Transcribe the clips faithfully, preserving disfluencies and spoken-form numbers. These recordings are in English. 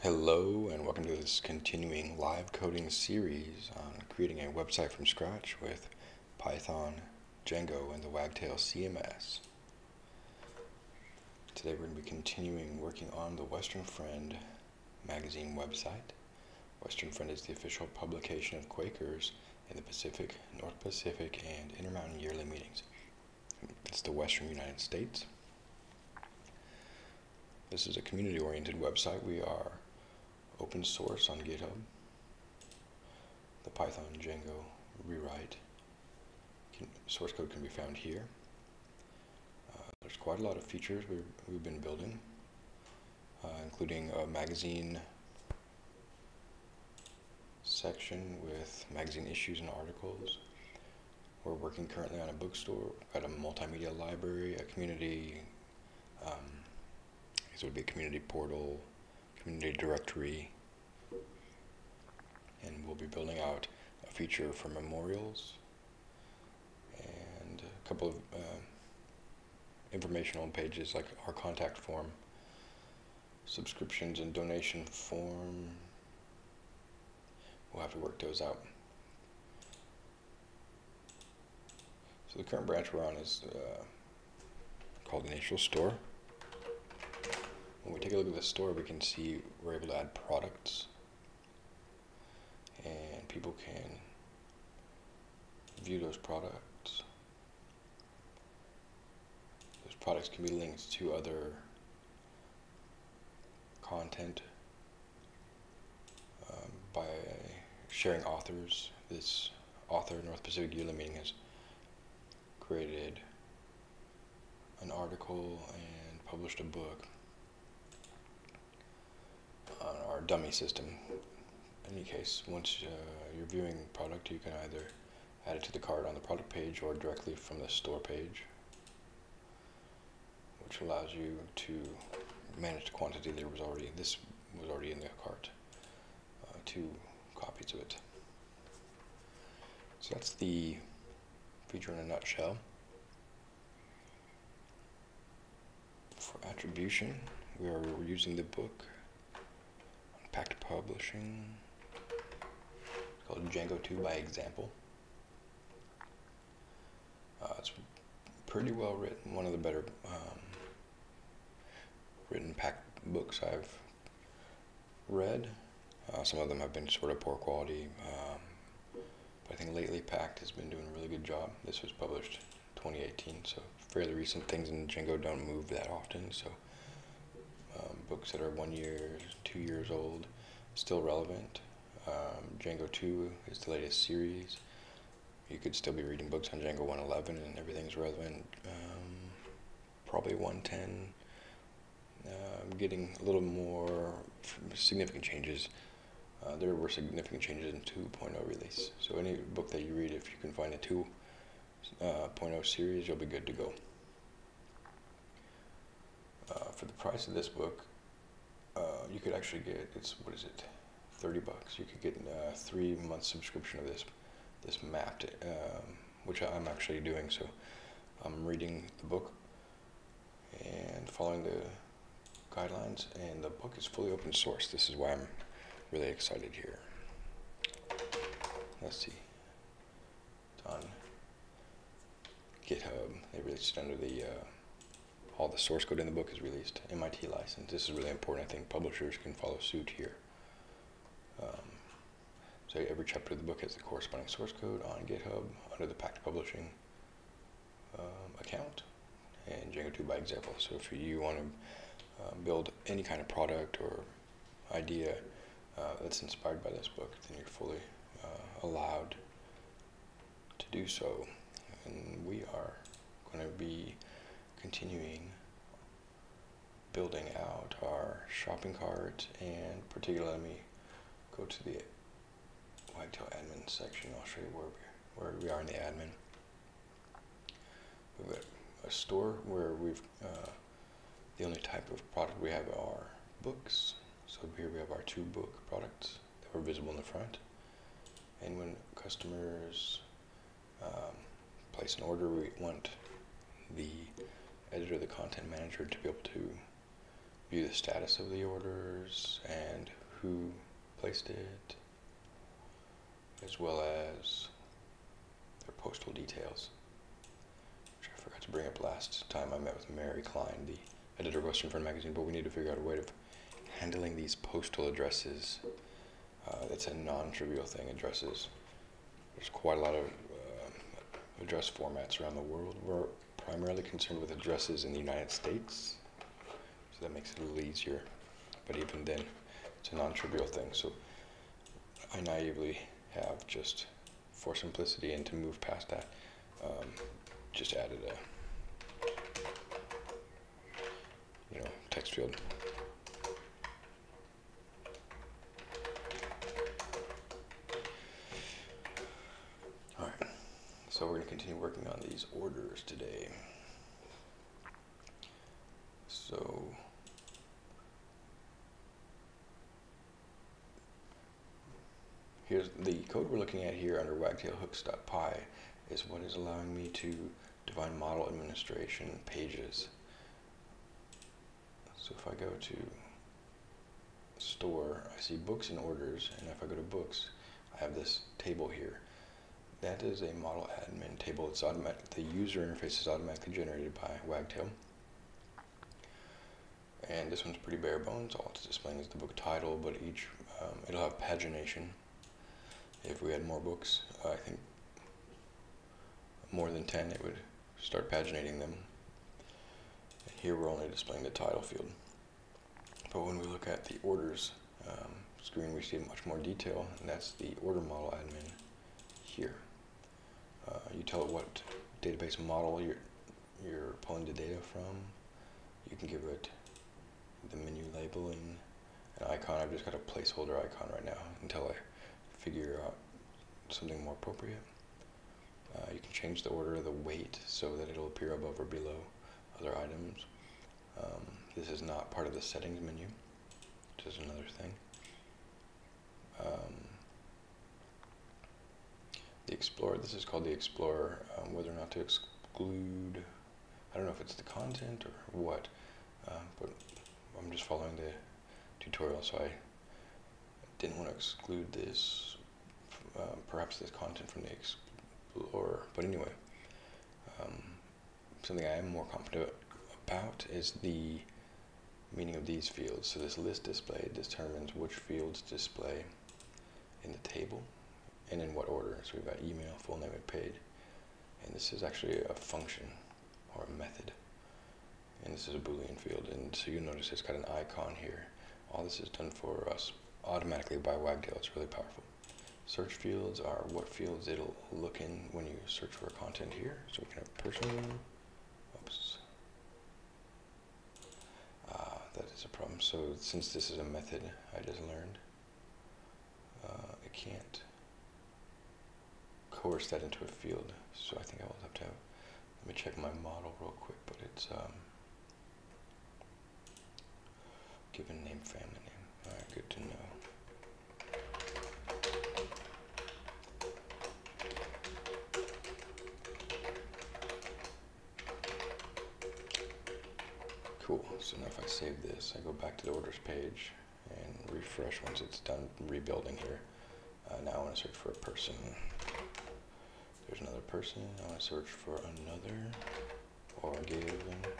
Hello and welcome to this continuing live coding series on creating a website from scratch with Python, Django, and the Wagtail C M S. Today we're going to be continuing working on the Western Friend magazine website. Western Friend is the official publication of Quakers in the Pacific, North Pacific, and Intermountain yearly meetings. It's the Western United States. This is a community-oriented website. We are open source on GitHub. The Python Django rewrite can, source code can be found here. Uh, there's quite a lot of features we've, we've been building, uh, including a magazine section with magazine issues and articles. We're working currently on a bookstore, got a multimedia library, a community, um, I guess it would be a community portal, community directory, and we'll be building out a feature for memorials and a couple of uh, informational pages like our contact form, subscriptions and donation form. We'll have to work those out. So the current branch we're on is uh, called Initial Store. When we take a look at the store, we can see we're able to add products, and people can view those products. Those products can be linked to other content um, by sharing authors. This author, North Pacific Yearly Meeting, has created an article and published a book on our dummy system. In any case, once uh, you're viewing product, you can either add it to the cart on the product page or directly from the store page, which allows you to manage the quantity. There was already this was already in the cart. Uh, two copies of it. So that's the feature in a nutshell. For attribution, we are using the book Packed Publishing, called Django two by example. Uh, it's pretty well written, one of the better um, written packed books I've read. Uh, some of them have been sort of poor quality, um, but I think lately Packed has been doing a really good job. This was published twenty eighteen, so fairly recent. Things in Django don't move that often, so Um, books that are one year, two years old, still relevant. Um, Django two is the latest series. You could still be reading books on Django one eleven and everything's relevant. Um, probably one ten. Uh, getting a little more significant changes. Uh, there were significant changes in two point oh release. So any book that you read, if you can find a two point oh series, you'll be good to go. Uh, for the price of this book, uh, you could actually get, it's, what is it, thirty bucks. You could get a three month subscription of this, this mapped, um, which I'm actually doing. So I'm reading the book and following the guidelines, and the book is fully open source. This is why I'm really excited here. Let's see, it's on GitHub. They released it under the uh, all the source code in the book is released, M I T license. This is really important. I think publishers can follow suit here. Um, so every chapter of the book has the corresponding source code on GitHub under the Packed Publishing um, account, and Django two by example. So if you want to uh, build any kind of product or idea uh, that's inspired by this book, then you're fully uh, allowed to do so. And we are going to be continuing building out our shopping cart, and particularly let me go to the Wagtail admin section. I'll show you where we, where we are in the admin. We've got a store where we've uh, the only type of product we have are books. So here we have our two book products that were visible in the front, and when customers um, place an order, we want the editor, the content manager, to be able to view the status of the orders and who placed it, as well as their postal details, which I forgot to bring up last time I met with Mary Klein, the editor of Western Friend magazine, but we need to figure out a way of handling these postal addresses. Uh, that's a non-trivial thing, addresses. There's quite a lot of uh, address formats around the world. We're primarily concerned with addresses in the United States, so that makes it a little easier. But even then, it's a non-trivial thing. So I naively have just, for simplicity and to move past that, um, just added a, you know, text field. All right, so we're going to continue working on these orders today. So here's the code we're looking at here under wagtailhooks.py is what is allowing me to define model administration pages. So if I go to store, I see books and orders, and if I go to books, I have this table here. That is a model admin table. It's automatic. The user interface is automatically generated by Wagtail. And this one's pretty bare bones. All it's displaying is the book title, but each, um, it'll have pagination. If we had more books, uh, I think more than ten, it would start paginating them. And here we're only displaying the title field. But when we look at the orders um, screen, we see much more detail, and that's the order model admin here. Uh, you tell it what database model you're, you're pulling the data from. You can give it the menu labeling, an icon. I've just got a placeholder icon right now until I figure out something more appropriate. Uh, you can change the order of the weight so that it'll appear above or below other items. Um, this is not part of the settings menu, which is another thing. Um, the Explorer, this is called the Explorer, um, whether or not to exclude, I don't know if it's the content or what, uh, but I'm just following the tutorial, so I didn't want to exclude this, uh, perhaps this content from the Explorer. But anyway, um, something I am more confident about is the meaning of these fields. So this list display determines which fields display in the table and in what order. So we've got email, full name, and paid. And this is actually a function or a method. And this is a Boolean field. And so you notice it's got an icon here. All this is done for us automatically by Wagtail. It's really powerful. Search fields are what fields it'll look in when you search for content here. So we can have person. Oops. Ah, that is a problem. So since this is a method I just learned, uh, I can't coerce that into a field. So I think I will have to have, let me check my model real quick, but it's um, given name, family name. All right, good to know. Cool, so now if I save this, I go back to the orders page and refresh once it's done rebuilding here. Uh, now I want to search for a person. There's another person. I want to search for another or given.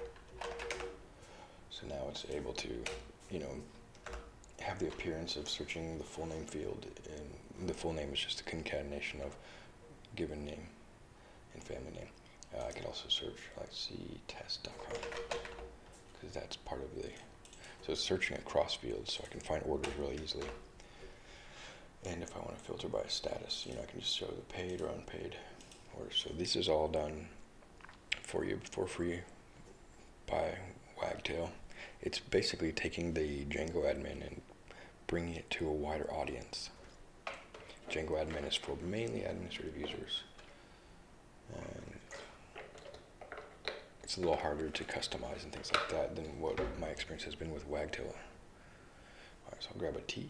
So now it's able to, you know, have the appearance of searching the full name field, and the full name is just a concatenation of given name and family name. Uh, I could also search, let's see, test dot com. Because that's part of the, so it's searching across fields, so I can find orders really easily. And if I want to filter by status, you know, I can just show the paid or unpaid orders. So this is all done for you for free by Wagtail. It's basically taking the Django admin and bringing it to a wider audience. Django admin is for mainly administrative users. And it's a little harder to customize and things like that than what my experience has been with Wagtail. Alright, so I'll grab a T.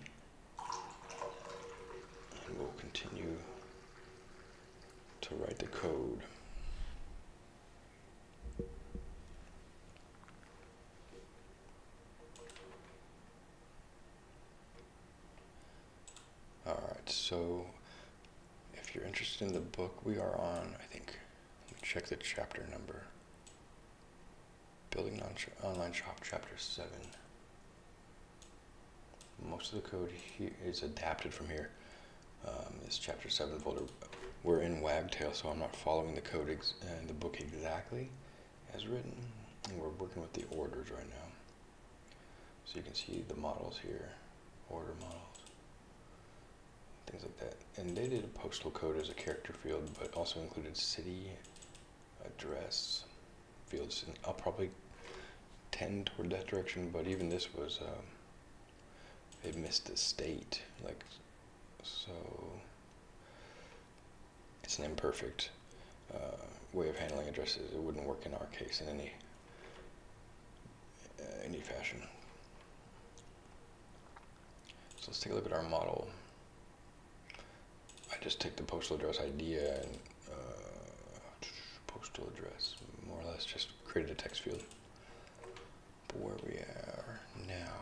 And we'll continue to write the code. so if you're interested in the book, we are on, I think, check the chapter number. Building on Online Shop, chapter seven. Most of the code here is adapted from here. Um, this chapter seven folder. We're in Wagtail, so I'm not following the code ex and the book exactly as written. And we're working with the orders right now. So you can see the models here, order models, things like that. And they did a postal code as a character field, but also included city, address, fields. And I'll probably tend toward that direction, but even this was, um, it missed the state, like, so it's an imperfect uh, way of handling addresses. It wouldn't work in our case in any uh, any fashion. So let's take a look at our model. I just take the postal address idea and uh, postal address, more or less just created a text field. But where we are now,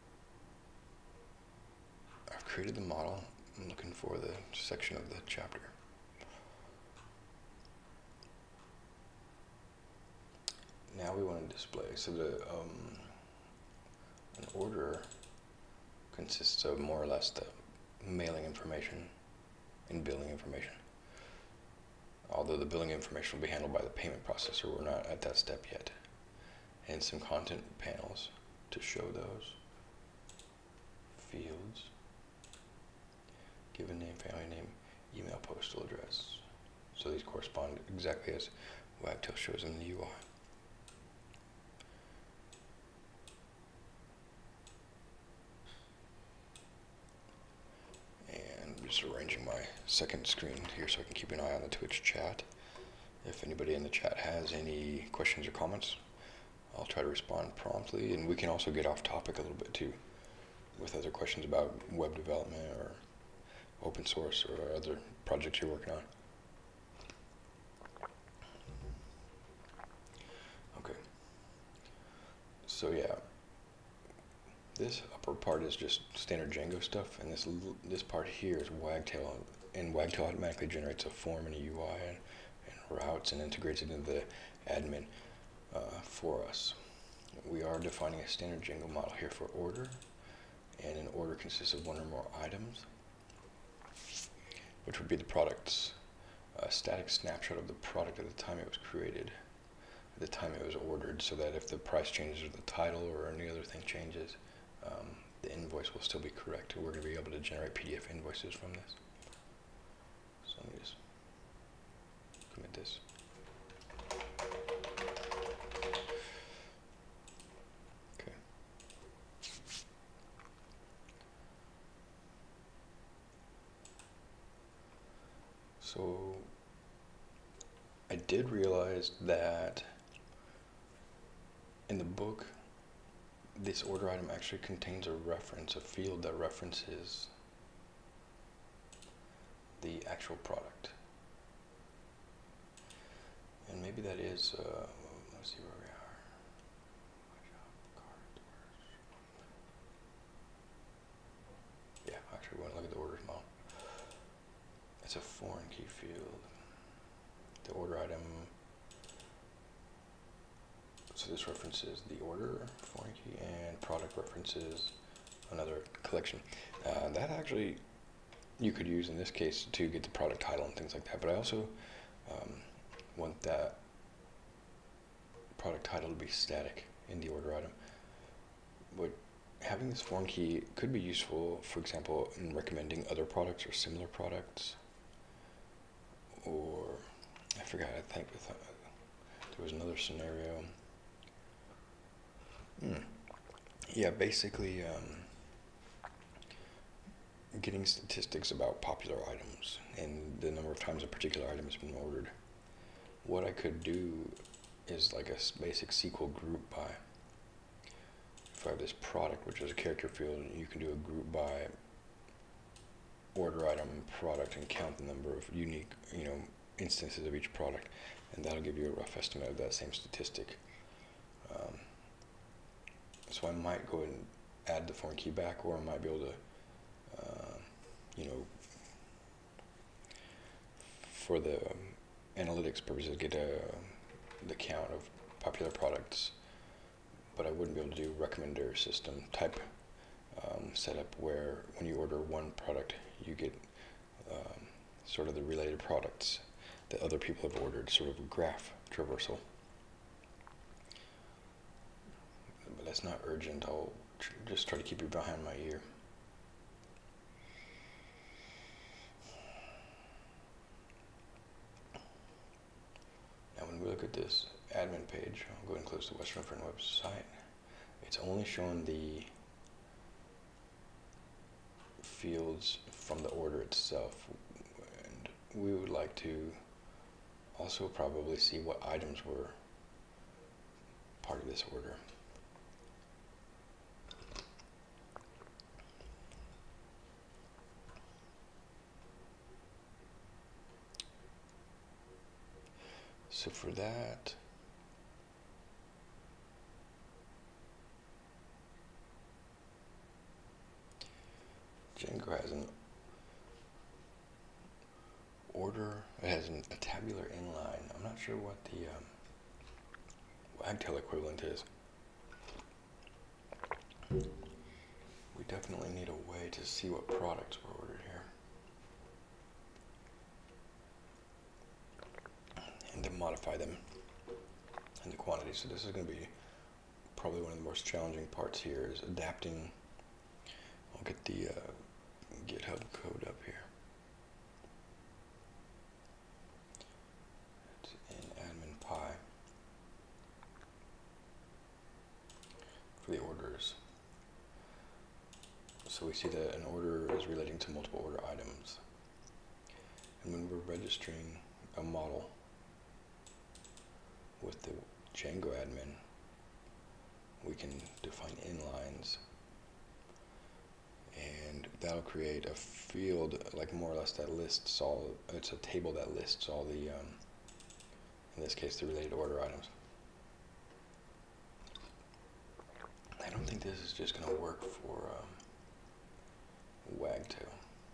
I've created the model. I'm looking for the section of the chapter. Now we want to display, so the um, an order consists of more or less the mailing information and billing information. Although the billing information will be handled by the payment processor, we're not at that step yet. And some content panels to show those fields. Given name, family name, email, postal address. So these correspond exactly as Wagtail shows in the U I. Just arranging my second screen here so I can keep an eye on the Twitch chat. If anybody in the chat has any questions or comments, I'll try to respond promptly, and we can also get off topic a little bit too with other questions about web development or open source or other projects you're working on. Okay, so yeah, this upper part is just standard Django stuff, and this this part here is Wagtail, and Wagtail automatically generates a form and a U I and, and routes and integrates it into the admin uh, for us. We are defining a standard Django model here for order, and an order consists of one or more items, which would be the product's uh, static snapshot of the product at the time it was created, at the time it was ordered, so that if the price changes or the title or any other thing changes, Um, the invoice will still be correct. We're going to be able to generate P D F invoices from this. So let me just commit this. Okay. So I did realize that in the book, this order item actually contains a reference, a field that references the actual product. And maybe that is, uh, let's see where we are. Yeah, actually, we want to look at the orders model. It's a foreign key field. The order item. So this references the order, foreign key, and product references another collection. Uh, that actually you could use in this case to get the product title and things like that. But I also um, want that product title to be static in the order item. But having this foreign key could be useful, for example, in recommending other products or similar products. Or I forgot. I think with, uh, there was another scenario. Hmm. Yeah, basically um, getting statistics about popular items and the number of times a particular item has been ordered. What I could do is like a basic S Q L group by. If I have this product, which is a character field, you can do a group by order item product and count the number of unique, you know, instances of each product, and that'll give you a rough estimate of that same statistic. Um, So I might go and add the foreign key back, or I might be able to, uh, you know, for the um, analytics purposes, get a, the count of popular products, but I wouldn't be able to do recommender system type um, setup where when you order one product, you get um, sort of the related products that other people have ordered, sort of a graph traversal. But that's not urgent. I'll tr just try to keep you behind my ear. Now when we look at this admin page, I'll go ahead and close the Western Friend website. It's only showing the fields from the order itself, and we would like to also probably see what items were part of this order. So for that, Django has an order, it has an, a tabular inline. I'm not sure what the um, Wagtail equivalent is. We definitely need a way to see what products were ordered here and to modify them in the quantity. So this is going to be probably one of the most challenging parts here, is adapting. I'll get the uh, GitHub code up here. It's in admin py for the orders. So we see that an order is relating to multiple order items. And when we're registering a model with the Django admin, we can define inlines, and that'll create a field, like more or less that lists all, it's a table that lists all the, um, in this case, the related order items. I don't think this is just going to work for um, Wagtail.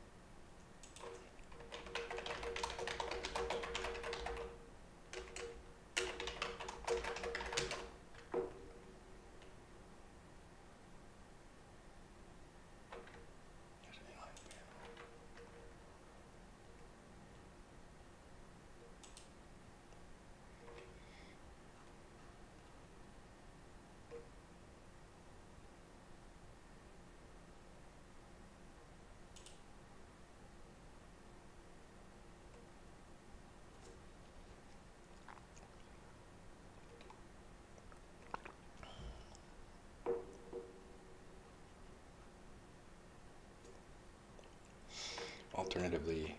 Alternatively,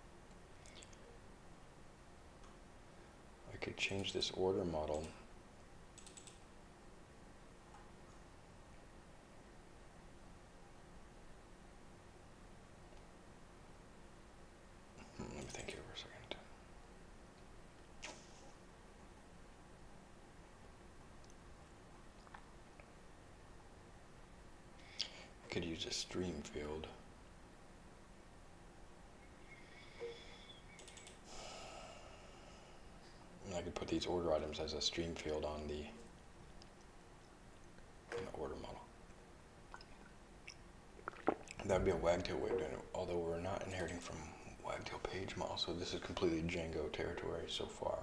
I could change this order model hmm, let me think here for a second. I could use a stream field. I could put these order items as a stream field on the, on the order model. That would be a Wagtail way of doing it, although we're not inheriting from Wagtail page model, so this is completely Django territory so far.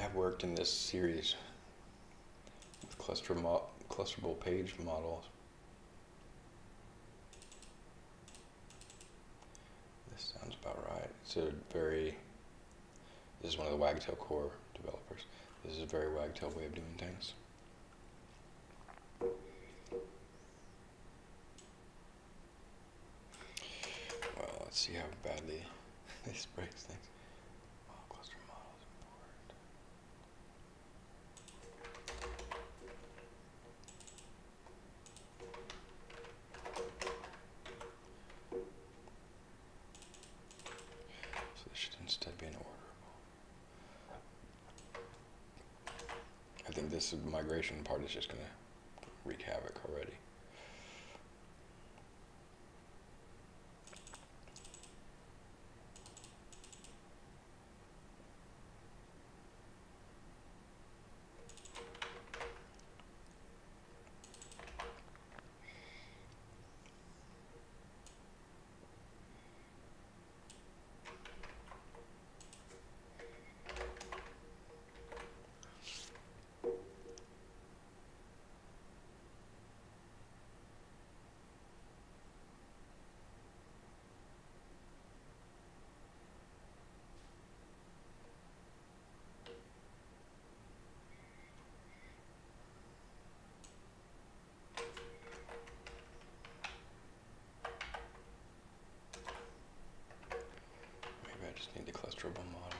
have worked in this series with cluster mo clusterable page models. This sounds about right. It's a very, this is one of the Wagtail core developers. This is a very Wagtail way of doing things. Well, let's see how badly this breaks things. Oh, cluster models import. So this should instead be an orderable. I think this migration part is just going to wreak havoc already. Need the clusterable model.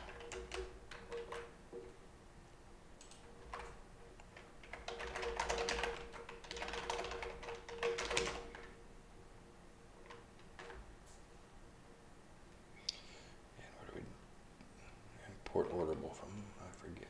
And where do we import orderable from? I forget.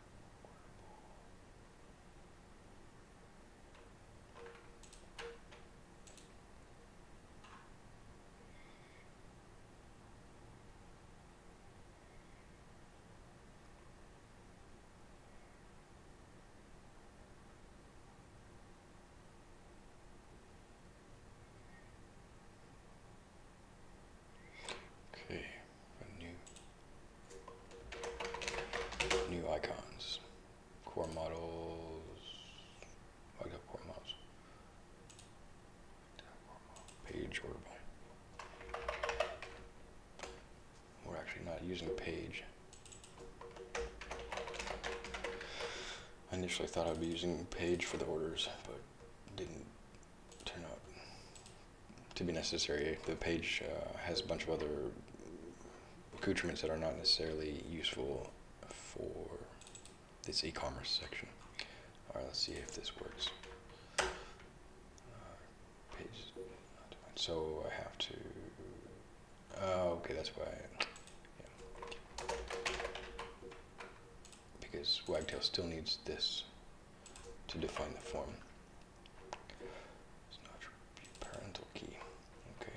Okay, new new icons, core models, Wagtail core models, page orderable. We're actually not using page. I initially thought I'd be using page for the orders, but didn't turn out to be necessary. The page uh, has a bunch of other accoutrements that are not necessarily useful for this e-commerce section. Alright, let's see if this works. Uh, page, so I have to, oh, okay, that's why, yeah. Because Wagtail still needs this to define the form. It's not parental key. Okay.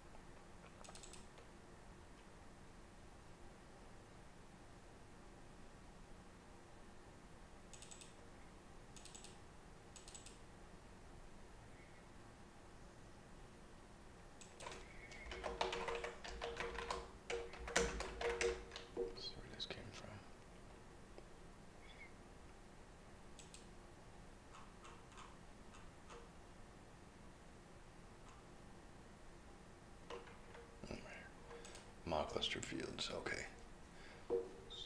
Let's see where this came from. Model cluster fields, okay. So.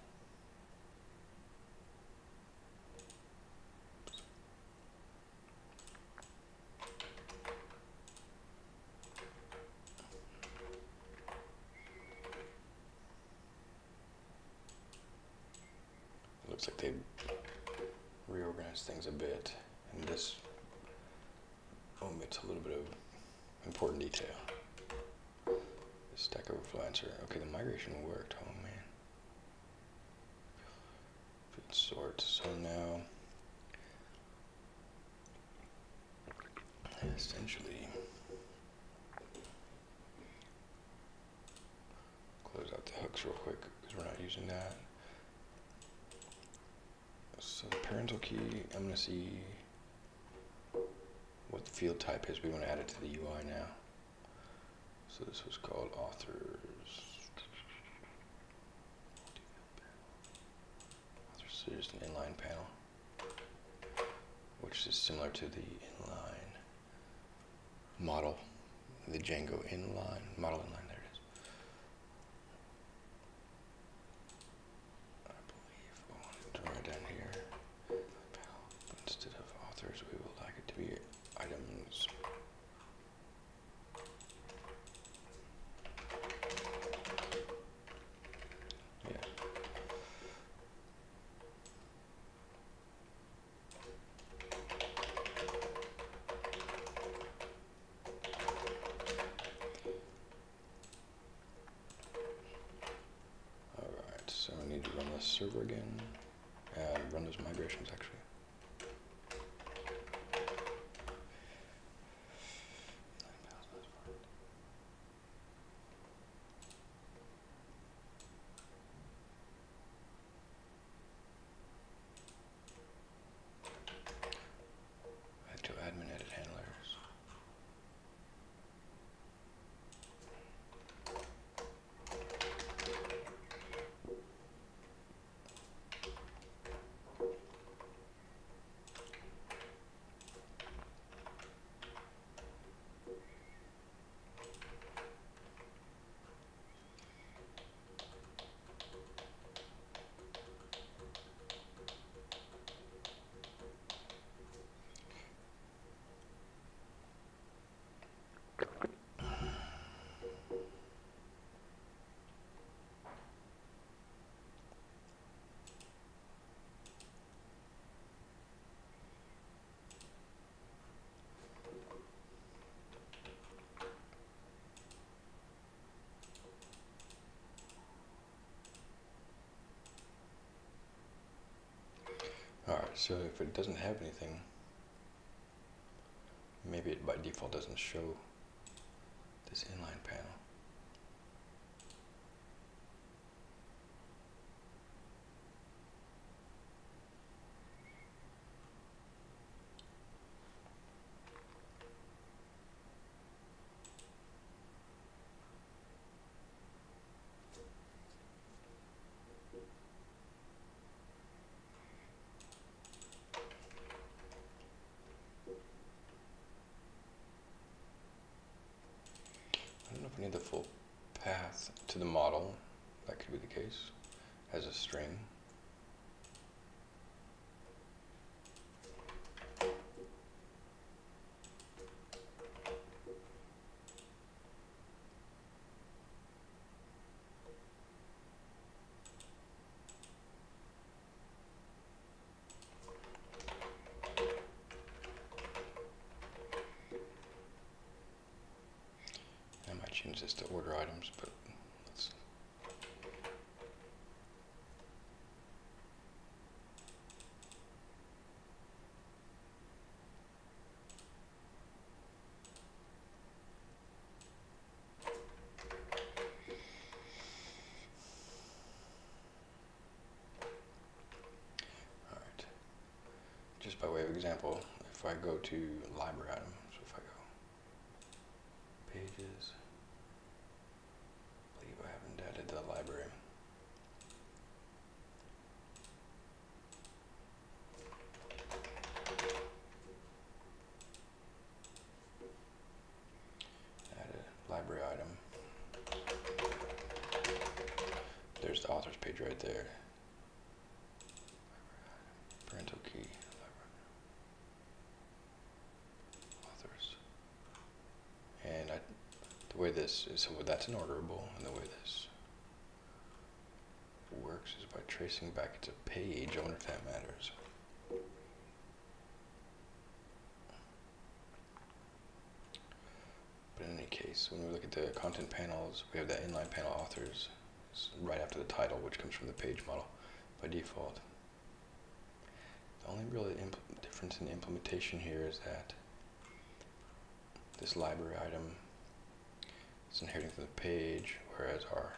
It looks like they reorganized things a bit, and this omits a little bit of important detail. Stack Overflow answer. Okay, the migration worked. Oh man. Field sort. So now, essentially, close out the hooks real quick because we're not using that. So the parental key, I'm going to see what the field type is. We want to add it to the U I now. So this was called authors. So just an inline panel, which is similar to the inline model, the Django inline, model inline, there it is. I believe we want to write down here, but instead of authors, we would like it to be items. So I need to run this server again and run those migrations actually. Active admin edit handlers. Alright, so if it doesn't have anything, maybe it by default doesn't show this inline panel. I need the full path to the model, that could be the case, as a string. Change this to order items, but let's. All right. Just by way of example, if I go to library item, so if I go pages. I haven't added the library. Add a library item. There's the authors page right there. Parental key. Library. Authors. And I. The way this is, so that's an orderable, and the way this works is by tracing back its a page. I wonder if that matters. But in any case, when we look at the content panels, we have that inline panel authors right after the title, which comes from the page model by default. The only real difference in the implementation here is that this library item is inheriting from the page, whereas our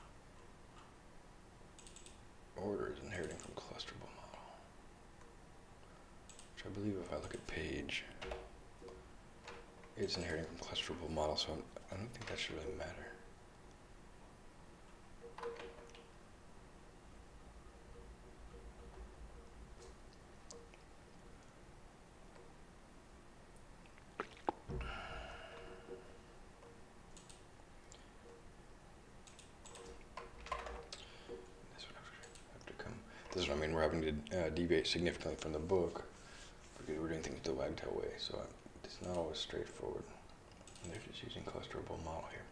order is inheriting from clusterable model. Which I believe if I look at page, it's inheriting from clusterable model, so I'm, I don't think that should really matter. I mean, we're having to uh, deviate significantly from the book because we're doing things the Wagtail way, so it's not always straightforward. And they're just using clusterable model here.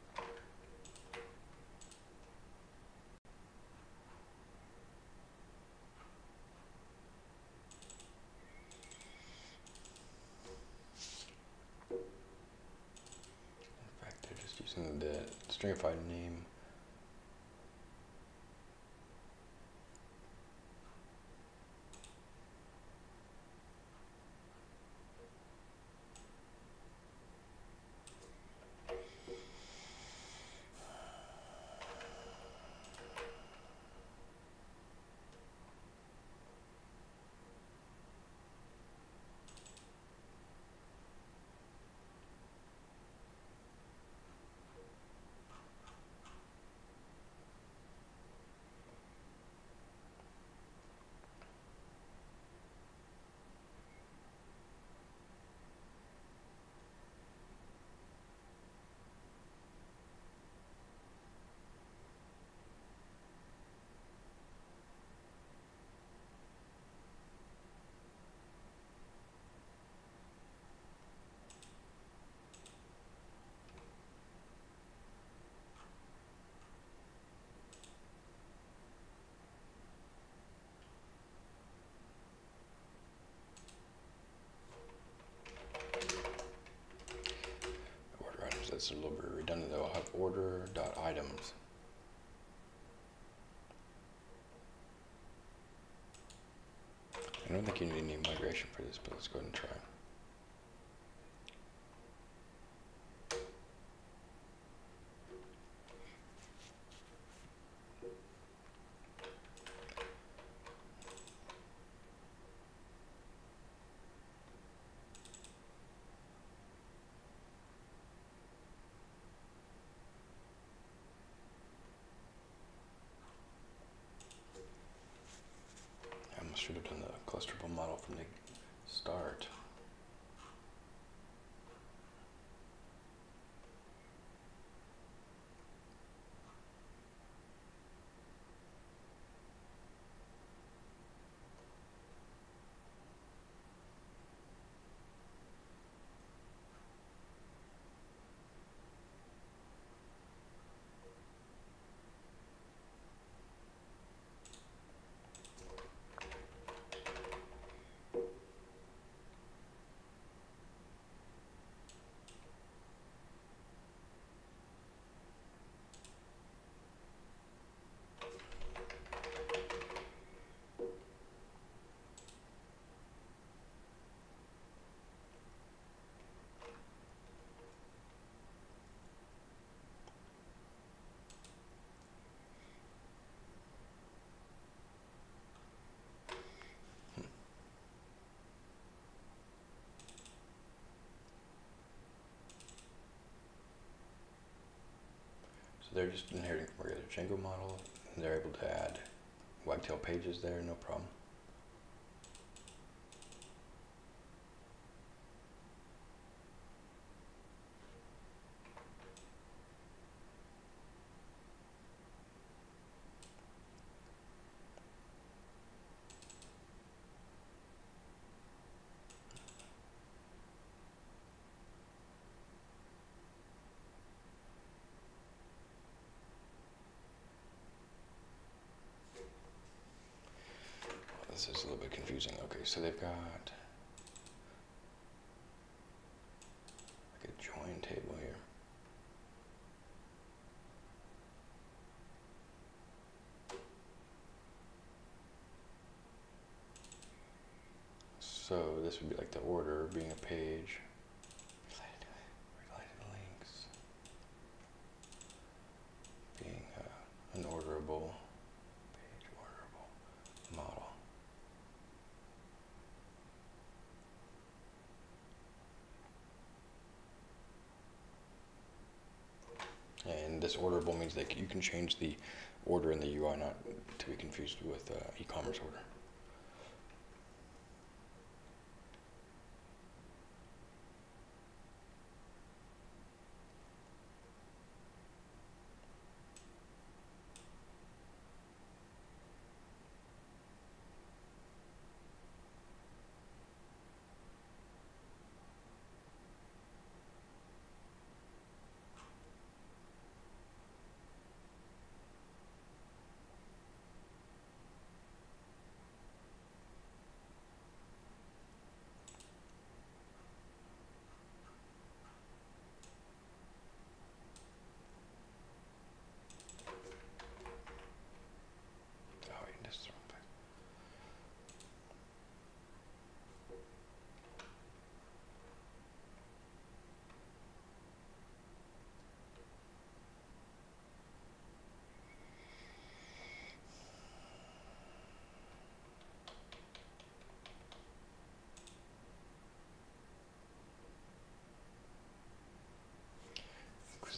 In fact, they're just using the stringified name. That's a little bit redundant though. I'll have order dot items. I don't think you need any migration for this, but let's go ahead and try. I should have done the clusterable model from the start. So they're just inheriting from a regular Django model, and they're able to add Wagtail pages there, no problem. This is a little bit confusing. Okay, so they've got like a join table here. So this would be like the order being a page. Related links being uh, an orderable page, orderable model. And this orderable means that you can change the order in the U I, not to be confused with uh, e-commerce order.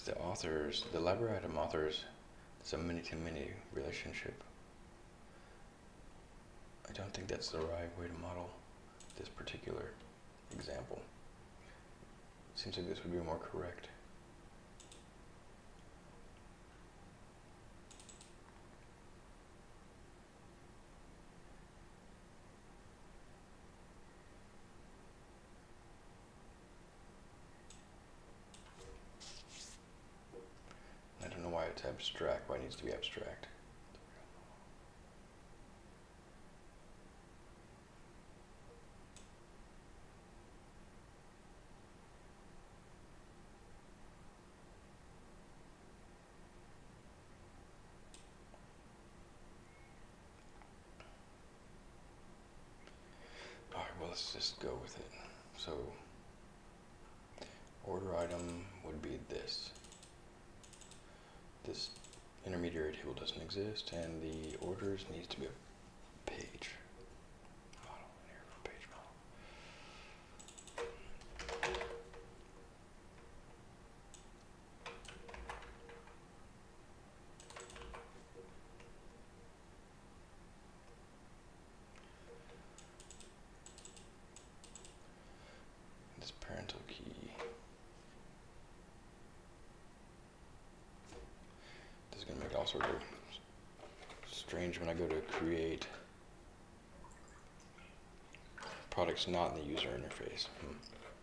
the authors, the library item authors, it's a many-to-many relationship. I don't think that's the right way to model this particular example. It seems like this would be more correct. I don't know why it's abstract, why it needs to be abstract. Alright, well, let's just go with it. So, order item would be this. This intermediary table doesn't exist, and the orders needs to be a page model. Here for page model. This parental key. This is going to make all sorts of strange when I go to create products not in the user interface. Hmm.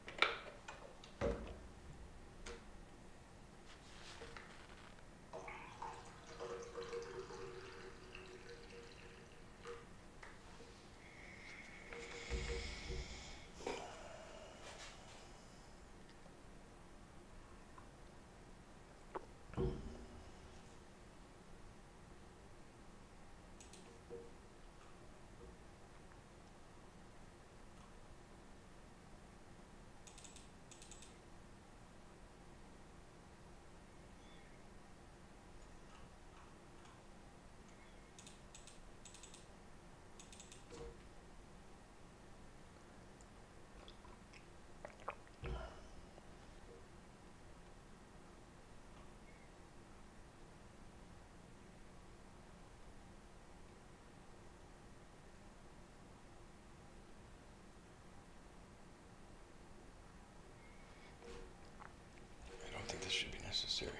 Necessary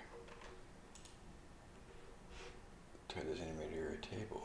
to this intermediary table.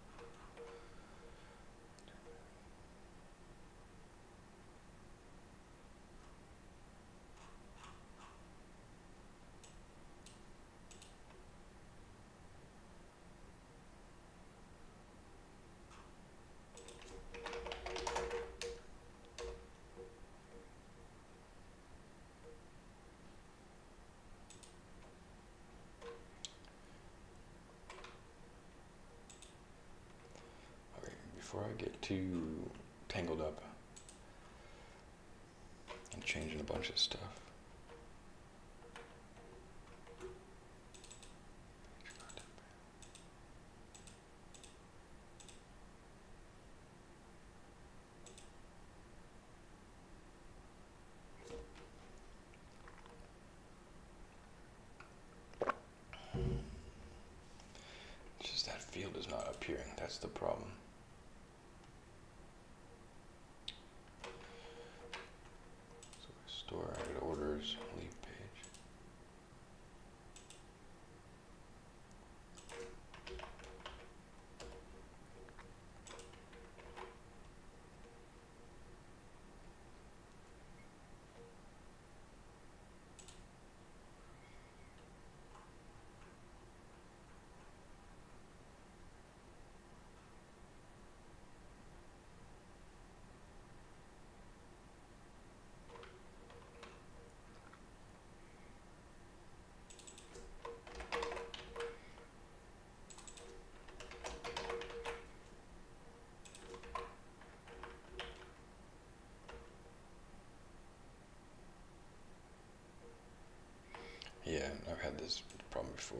Before I get too tangled up and changing a bunch of stuff. It's just that field is not appearing, that's the problem. Store, add orders, leave page. Yeah, I've had this problem before.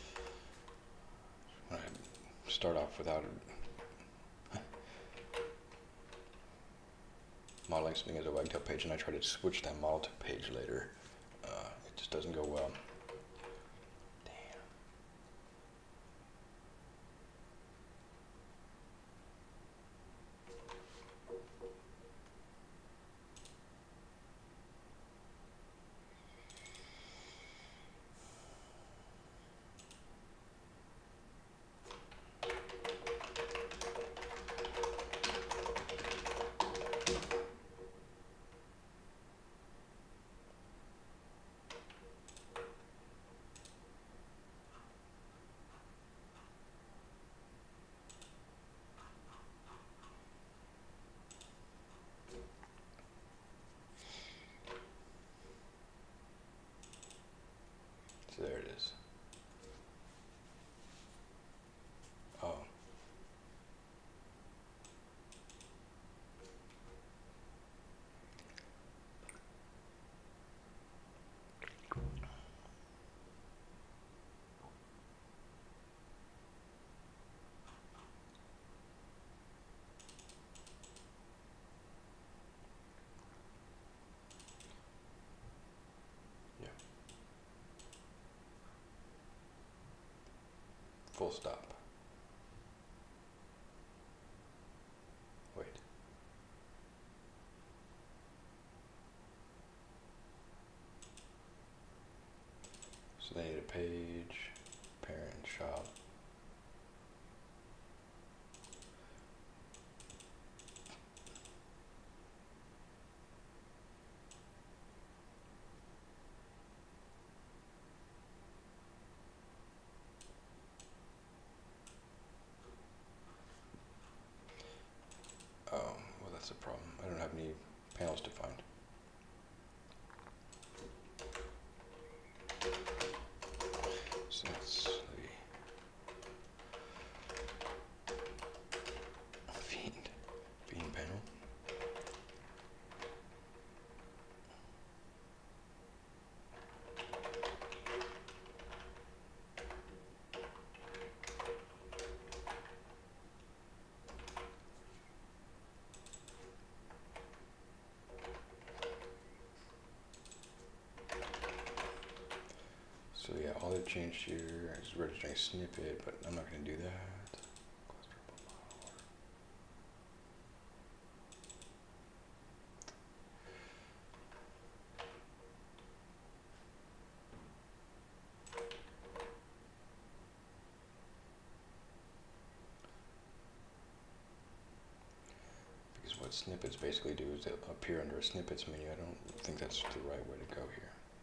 When I start off without modeling something as a wagtail page and I try to switch that model to page later, uh, it just doesn't go well. So there it is. Oh. Yeah. Full stop. Wait. So they need a page, parent, child. Oh, well that's a problem. I don't have any panels defined. So that's the fiend, fiend panel. So yeah, all they've changed here is registering snippet, but I'm not going to do that. Because what snippets basically do is they'll appear under a snippets menu. I don't think that's the right way to go here.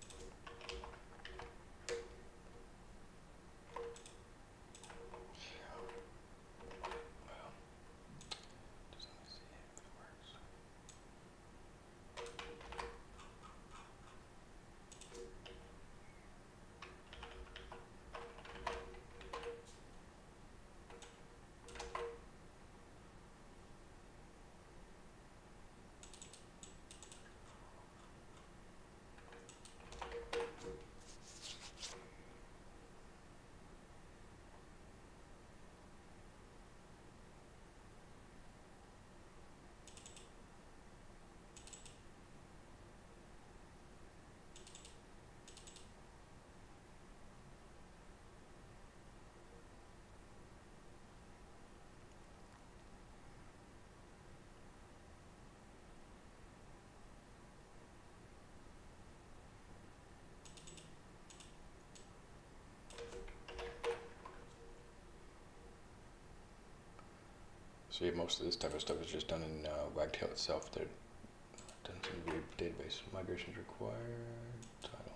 So yeah, most of this type of stuff is just done in uh, Wagtail itself. They're done some weird database migrations required. Titles.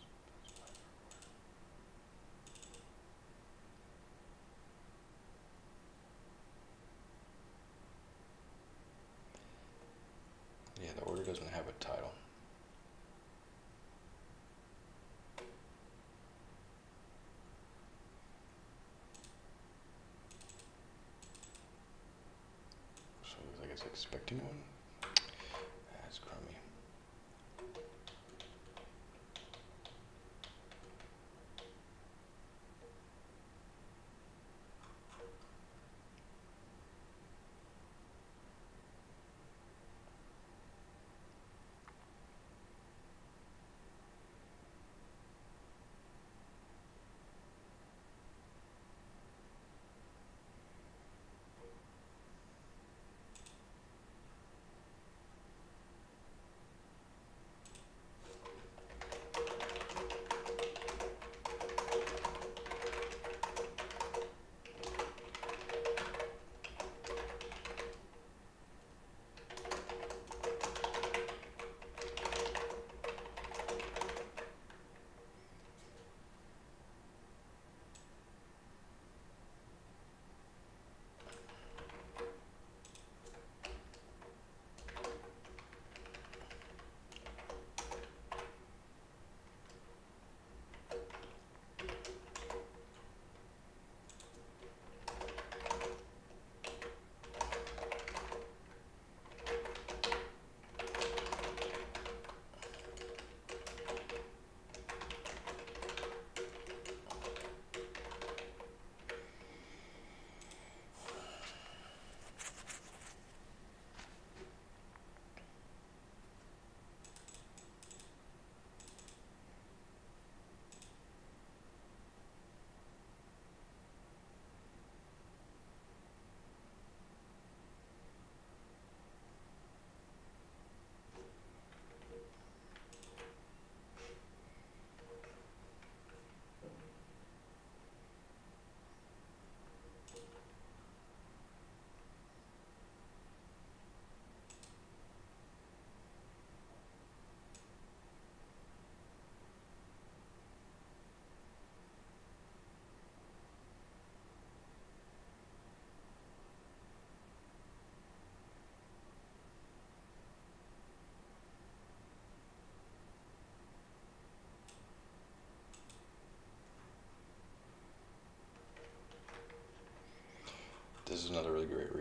Yeah, the order doesn't have a title. So it looks like it's expecting one. That's crummy.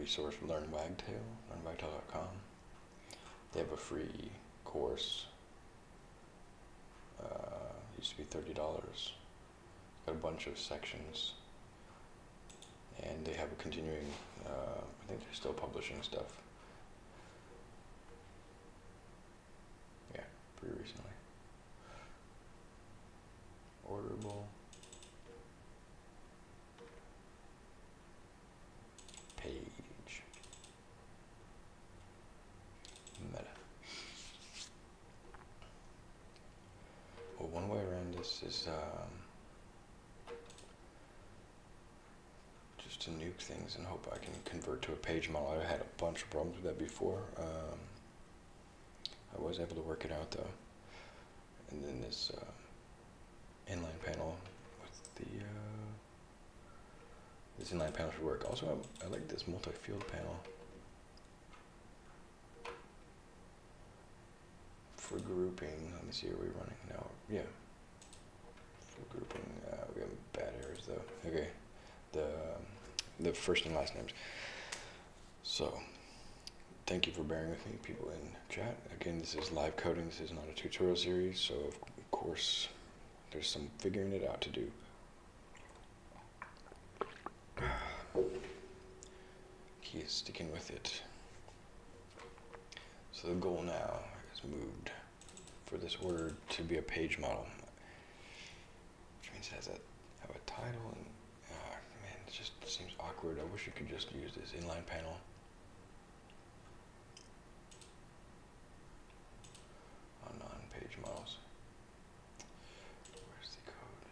resource, Learn Wagtail, learn wagtail dot com. They have a free course. Uh, used to be thirty dollars. Got a bunch of sections. And they have a continuing, uh, I think they're still publishing stuff. Yeah, pretty recently. Orderable. Page. Meta. Well, one way around this is um, just to nuke things and hope I can convert to a page model. I had a bunch of problems with that before. Um, I was able to work it out though. And then this uh, inline panel with the uh, this inline panel should work. Also, I, I like this multi-field panel for grouping. Let me see, are we running now? Yeah. For grouping, uh, we have bad errors though. Okay, the um, the first and last names. So, thank you for bearing with me, people in chat. Again, this is live coding. This is not a tutorial series, so of course, there's some figuring it out to do. Key is sticking with it. So the goal now is moved for this order to be a page model, which means it has a have a title and uh, man, it just seems awkward. I wish you could just use this inline panel. On non-page models. Where's the code?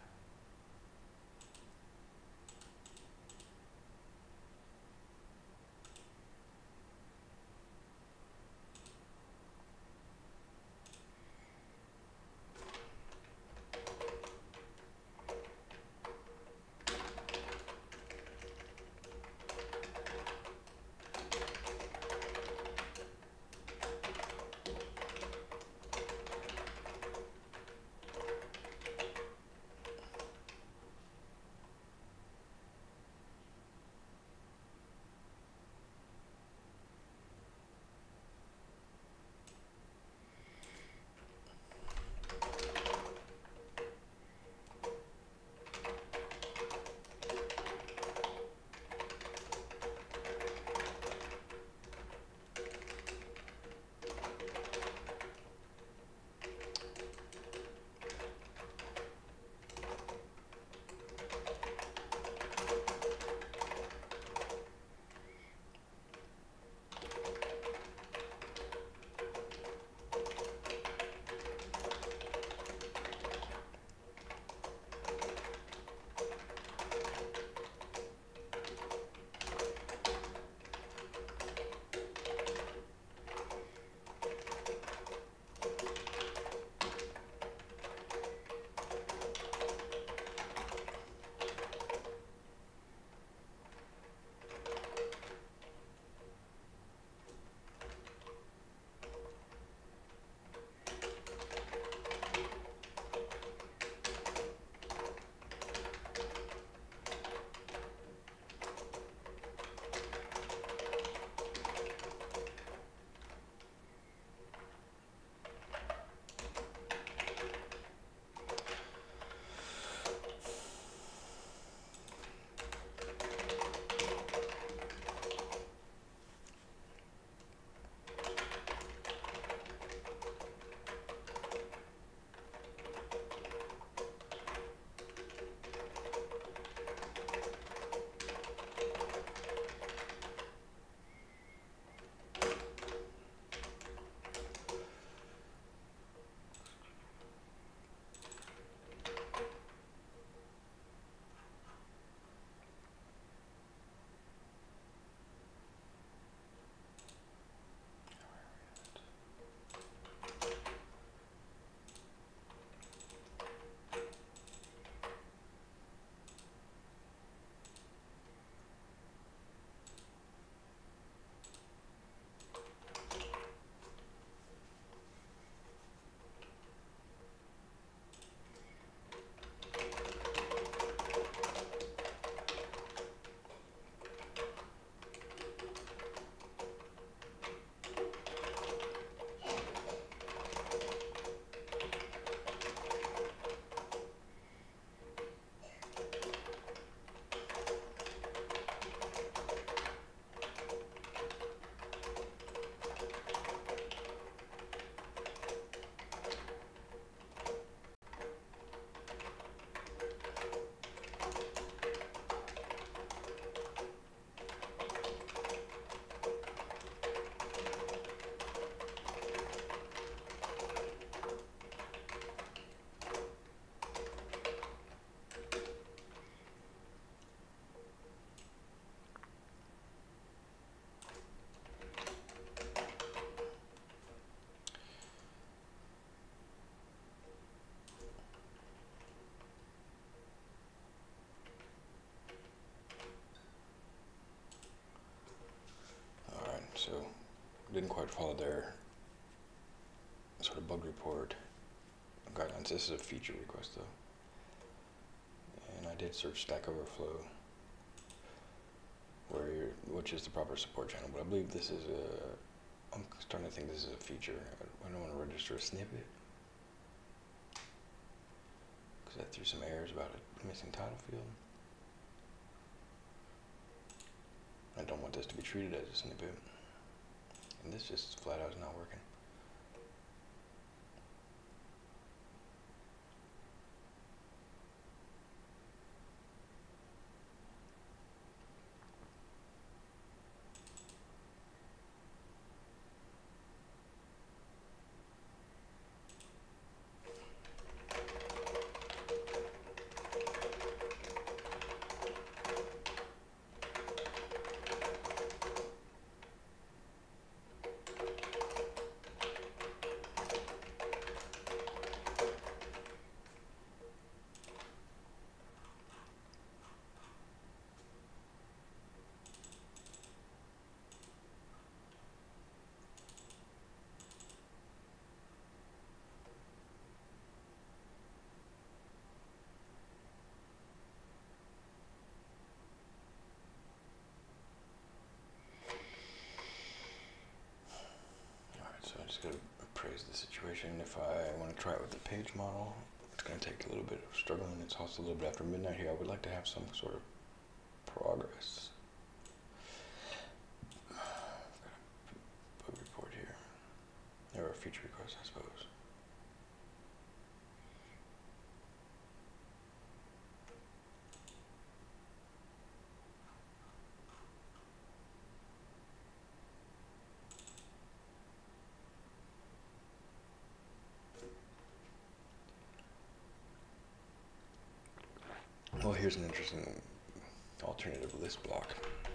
didn't quite follow their sort of bug report guidelines. This is a feature request though. And I did search Stack Overflow, where you're, which is the proper support channel, but I believe this is a, I'm starting to think this is a feature. I don't want to register a snippet, because I threw some errors about a missing title field. I don't want this to be treated as a snippet, and this just flat out is not working. So I'm just going to appraise the situation. If I want to try it with the page model, it's going to take a little bit of struggling. It's also a little bit after midnight here. I would like to have some sort of progress. I've got a bug report here. There are feature requests, I suppose. Well, here's an interesting alternative list block.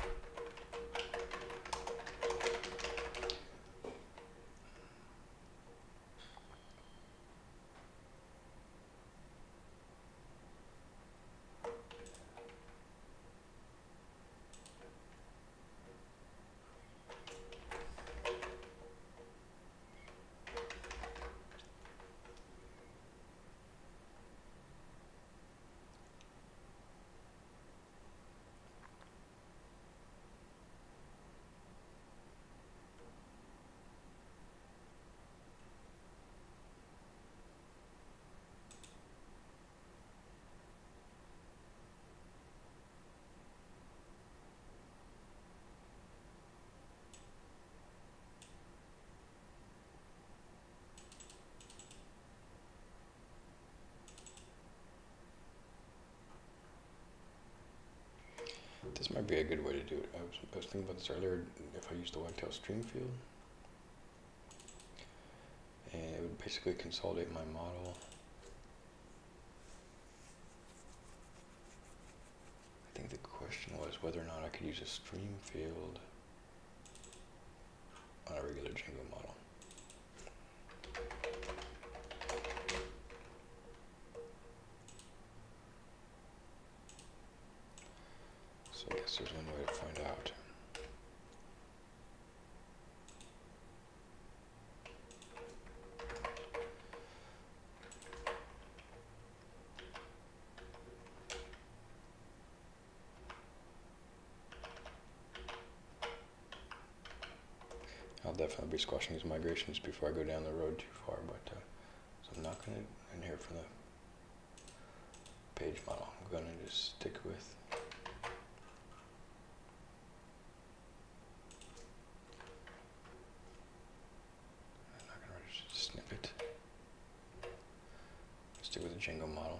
This might be a good way to do it. I was, I was thinking about this earlier, if I used the Wagtail stream field. And it would basically consolidate my model. I think the question was whether or not I could use a stream field on a regular Django model. So I guess there's one way to find out. I'll definitely be squashing these migrations before I go down the road too far, but uh, so I'm not going to inherit from the page model. I'm going to just stick with I'm not going to register the snippet. Stick with the Django model.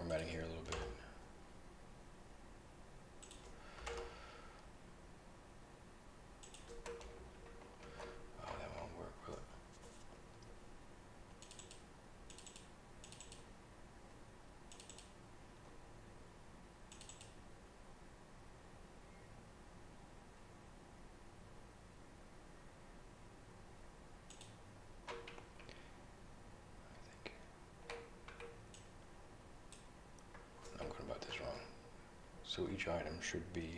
formatting here a little bit. Oh, that won't work, will it? I'm going about this wrong. So each item should be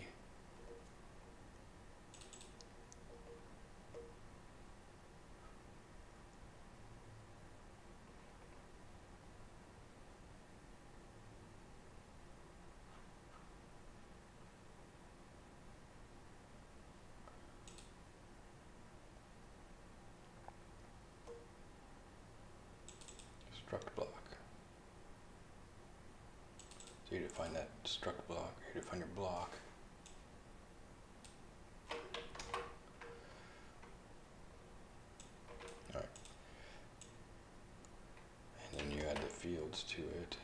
struct block. So you define that struct block, you define your block. Alright. And then you add the fields to it.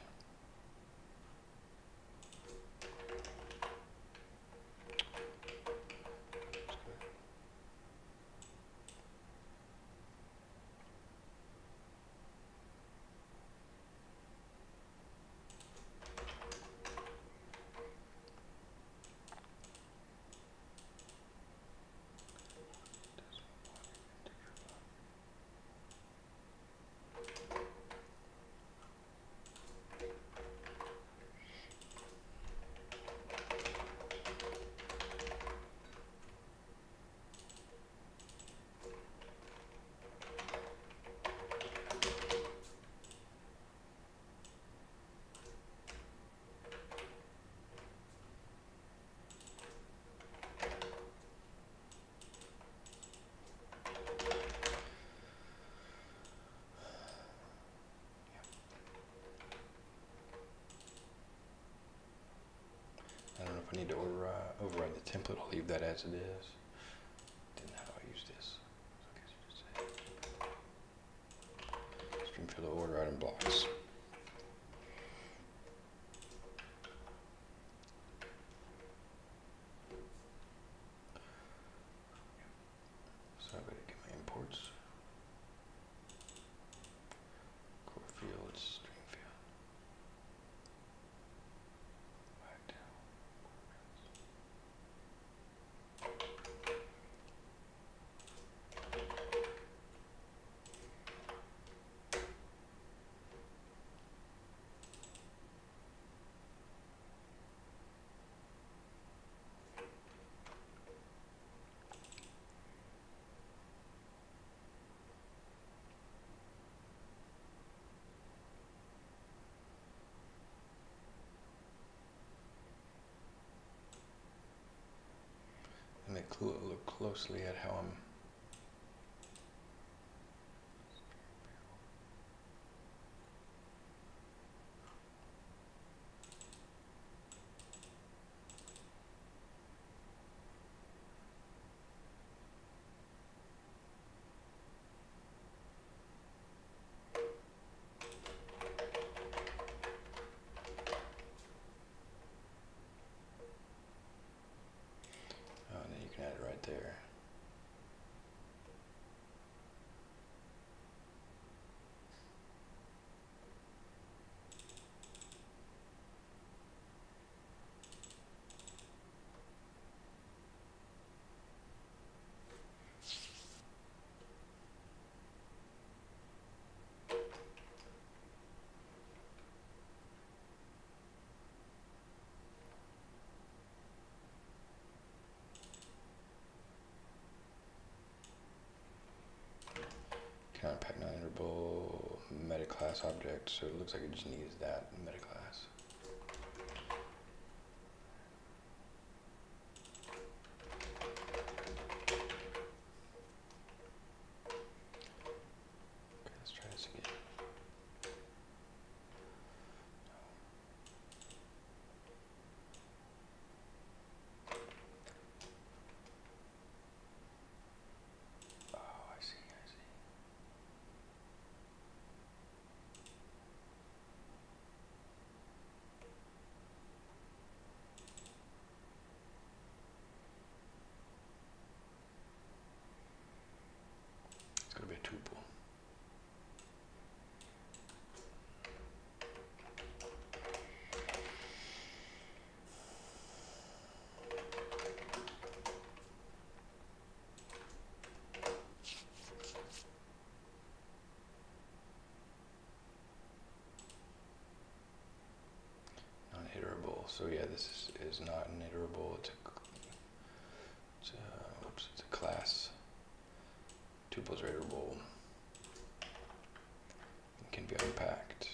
I don't know if I need to override, override the template. I'll leave that as it is. Then how do I use this? Stream field order item blocks. So I'm going to get my imports. Core fields, stream field. Wagtail. Let me cl look closely at how I'm right there. Count pack non-iterable meta class object, so it looks like it just needs that meta class. Okay, let's try this again. So yeah, this is, is not an iterable. It's a, it's a, oops, it's a class. Tuples are iterable. It can be unpacked.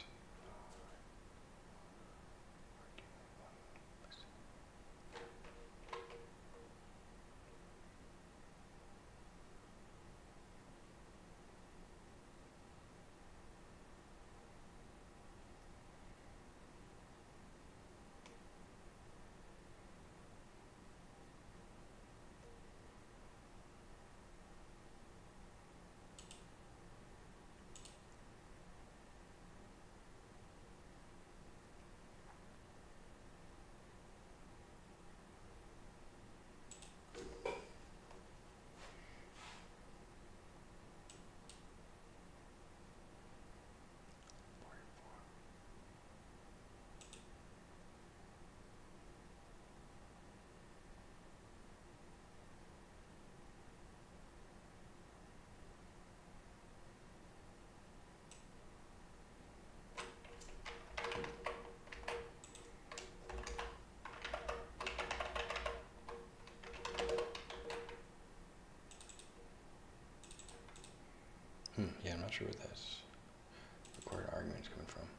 Hmm, yeah, I'm not sure where that's required arguments coming from.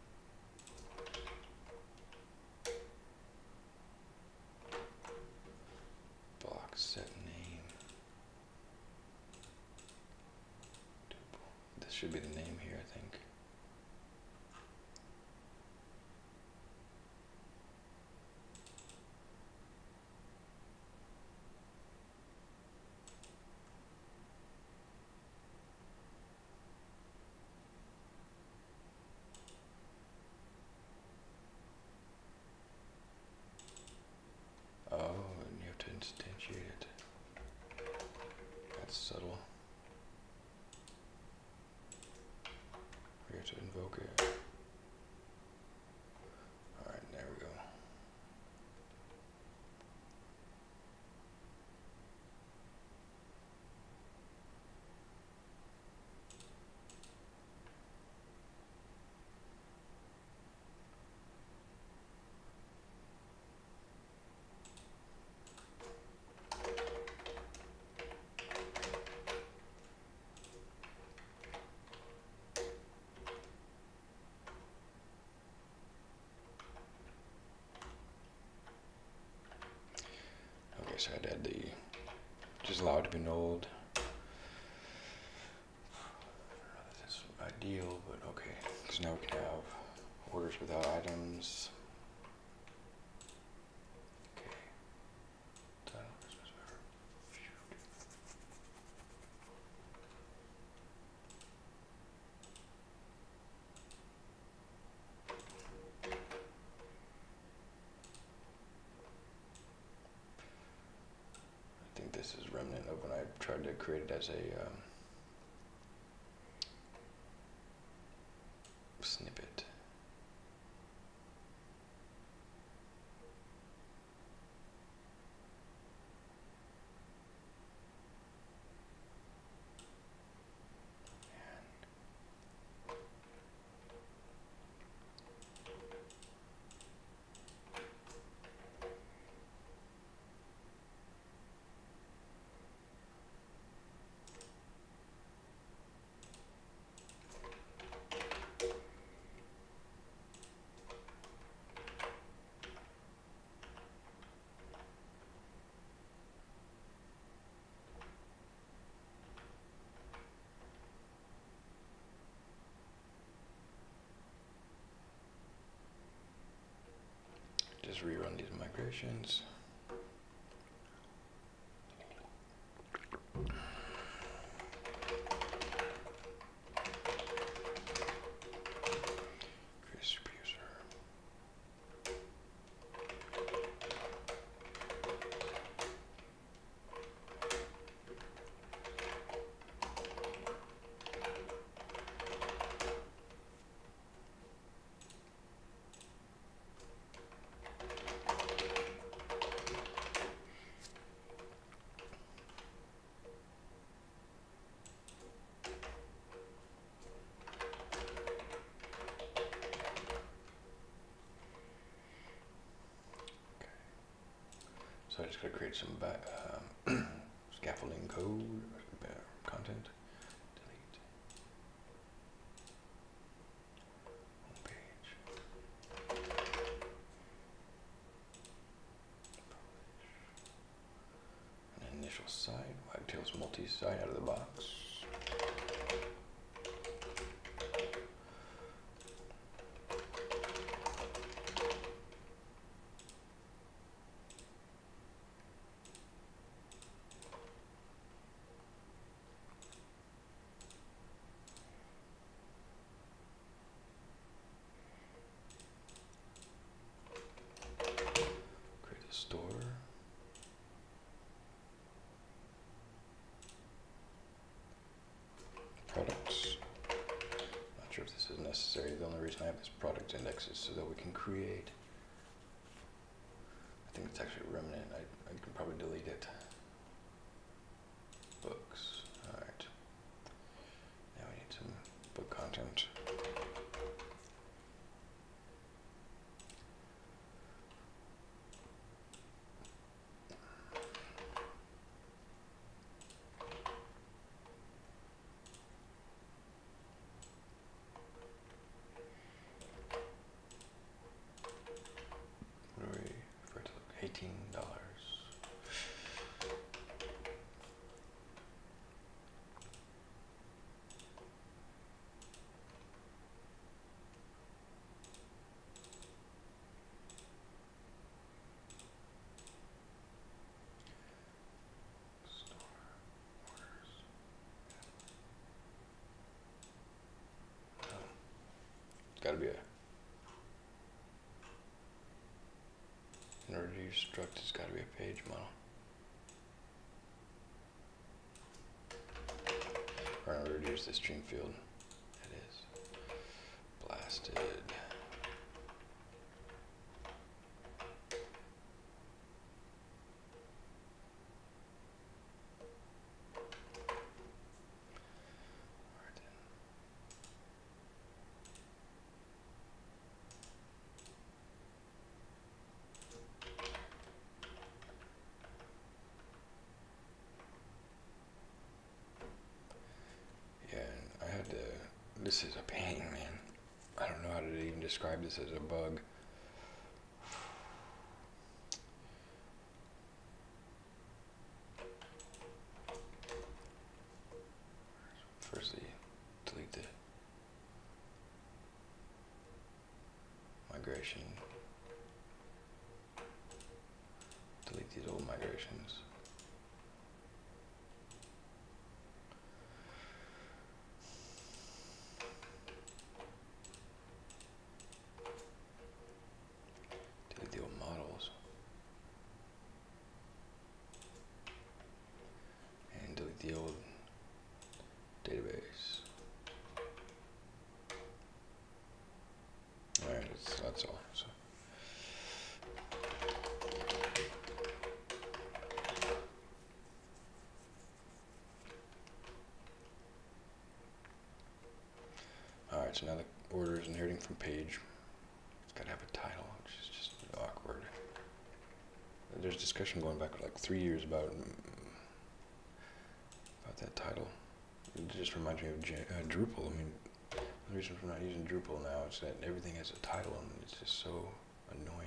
Block set name. Tuple. This should be the name here, I think. Oh, and you have to instantiate it. That's subtle. We have to invoke it. Alright, there we go. Okay, so I'd add the, just allow it to be nulled. I don't know if that's ideal, but okay. Because now we can have orders without items. Okay. Done. I think this is remnant of when I tried to create it as a um, snippet. Just rerun these migrations. Create super user. So I just gotta create some back, um, scaffolding code, uh, content, delete, home page, an initial site, Wagtail's multi-site out of the box. Store. Products. Not sure if this is necessary. The only reason I have this product index is so that we can create. I think it's actually remnant. I, I can probably delete it. Books. Alright. Now we need some book content. eighteen dollars. Store orders. Oh. It's gotta be a In order to use struct, it's got to be a page model. Or in order to use the string field, it is blasted. This is a pain, man. I don't know how to even describe this as a bug. Firstly, delete the migration. Delete these old migrations. The old database. Alright, that's, that's all. So. Alright, so now the order is inheriting from page. It's got to have a title, which is just awkward. There's discussion going back like three years about that title. It just reminds me of J uh, Drupal. I mean, the reason for not using Drupal now is that everything has a title and it's just so annoying.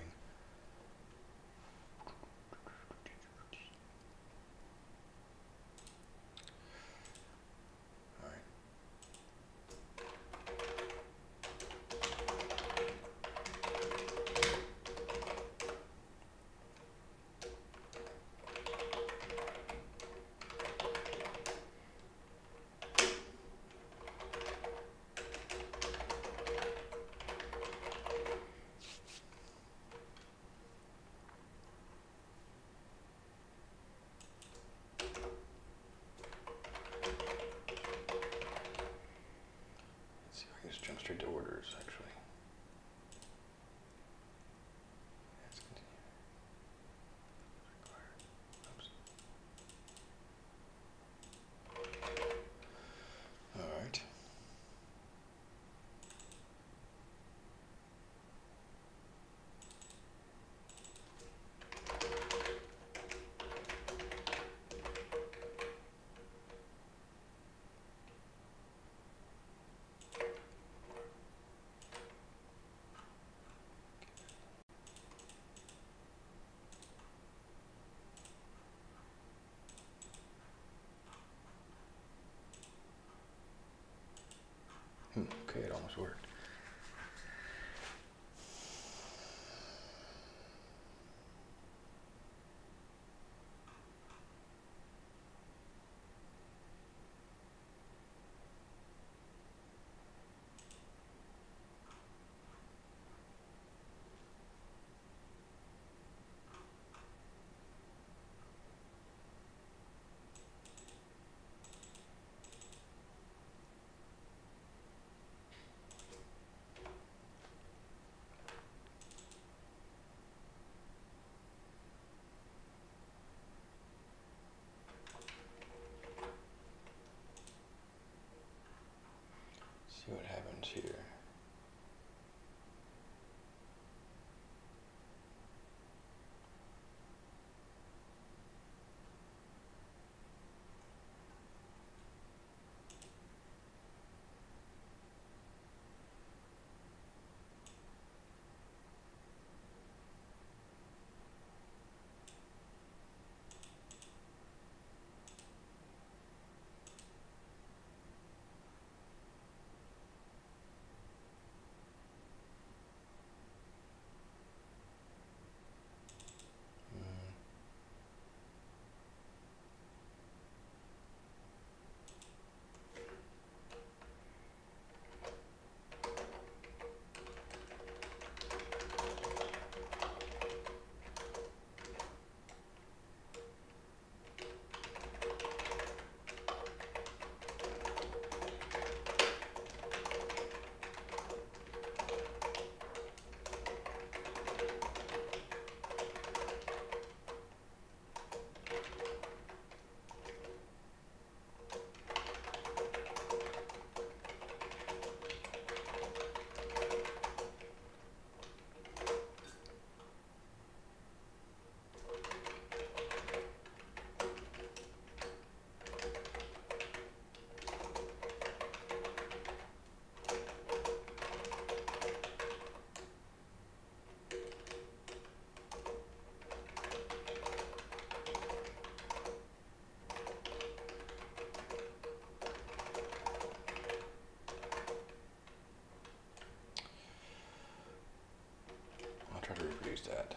Okay, it almost worked. See what happens here. Try to reproduce that.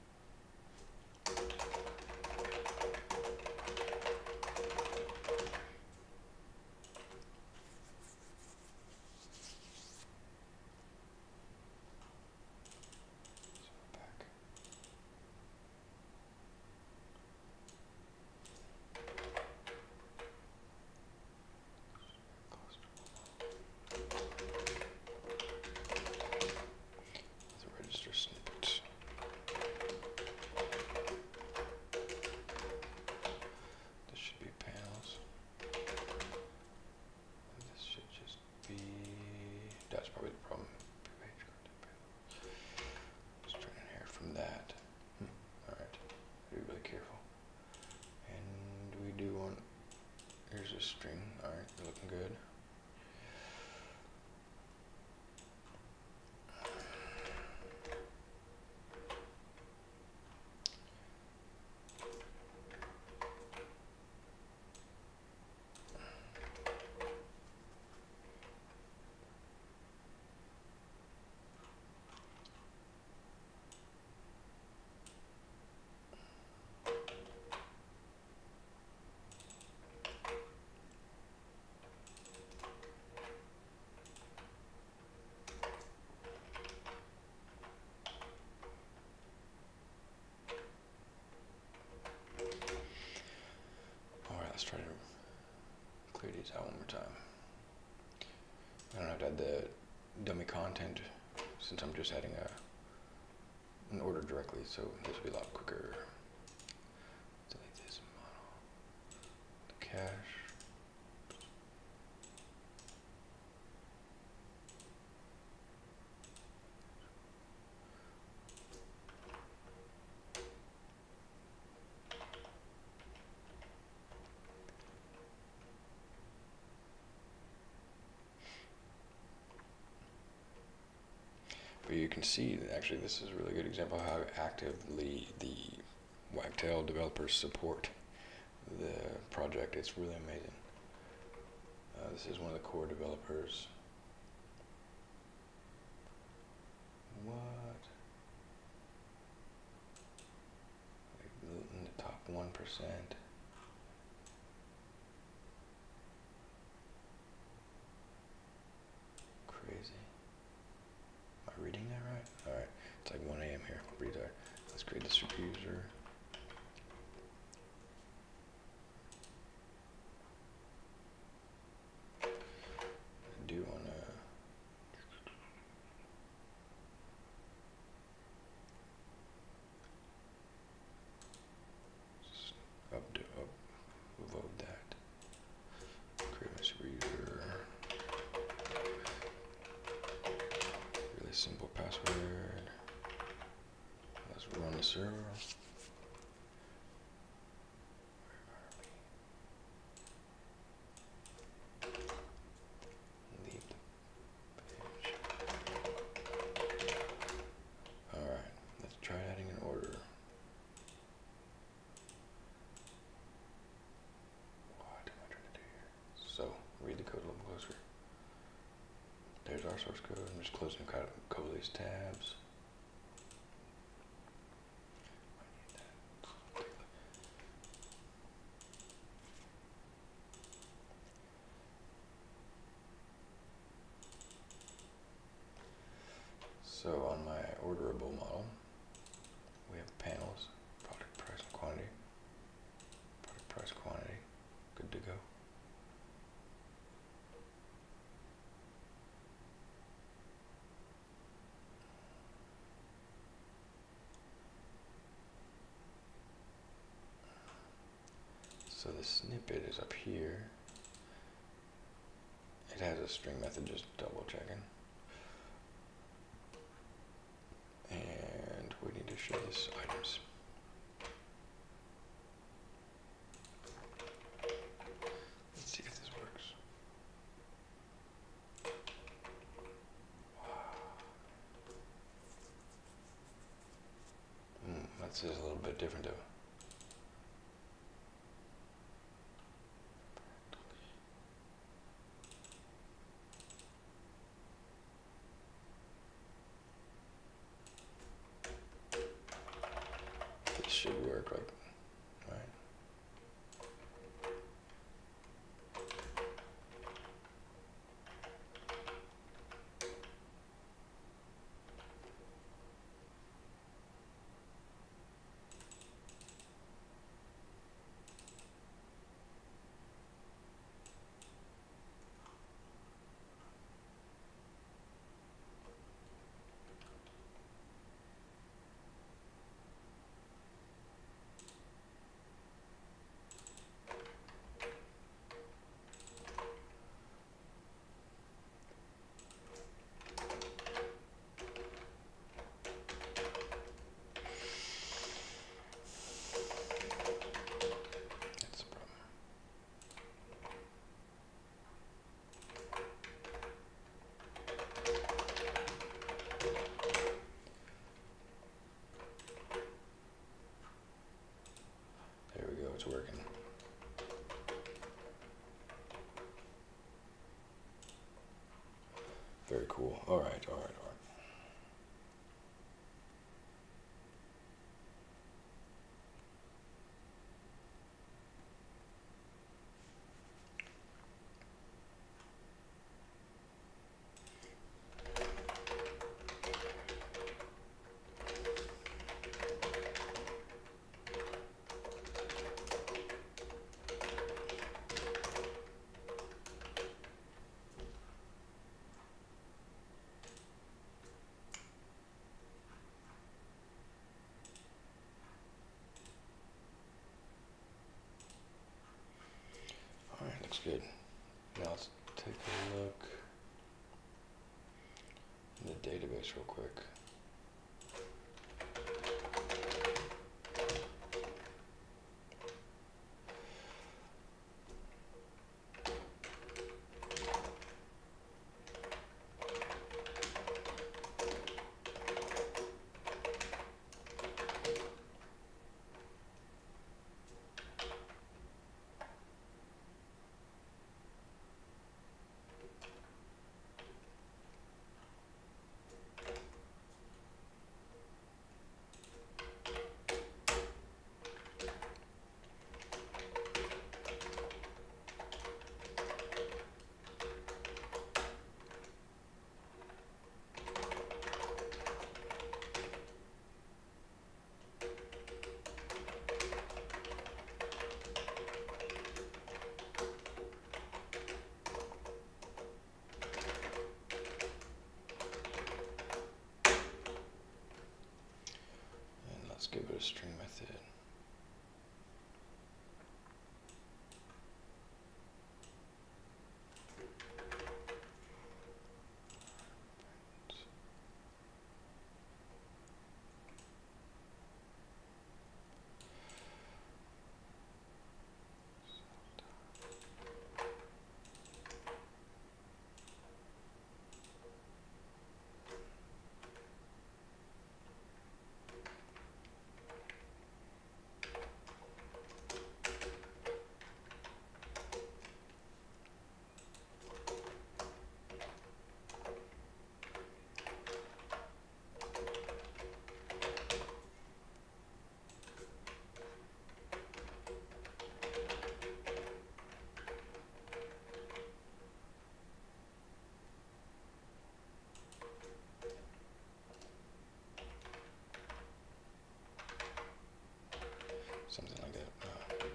String, alright, we're looking good. Let's try to clear these out one more time. I don't have to add the dummy content since I'm just adding a, an order directly, so this will be a lot quicker. Delete this model. The cache. But you can see, actually, this is a really good example of how actively the Wagtail developers support the project. It's really amazing. Uh, this is one of the core developers. one percent. Crazy. Am I reading that right? Alright, it's like one A M here. Retard. Let's create a super user. I do want to updo up, vote that. Create my super user. Really simple password. Let's run the server. Leave the page. Alright, let's try adding an order. What am I trying to do here? So, read the code a little closer. There's our source code. I'm just closing a couple of these tabs. So on my orderable model, we have panels, product price and quantity, product price quantity, good to go. So the snippet is up here. It has a string method, just double checking. And we need to show this items. Let's see if this works. Wow. Mm, that's just a little bit different though. This should work, like, right? That's the problem. There we go, it's working. Very cool. All right, all right, all right. All right, looks good. Now let's take a look in the database real quick. let's give it a string method. Something like that. Uh,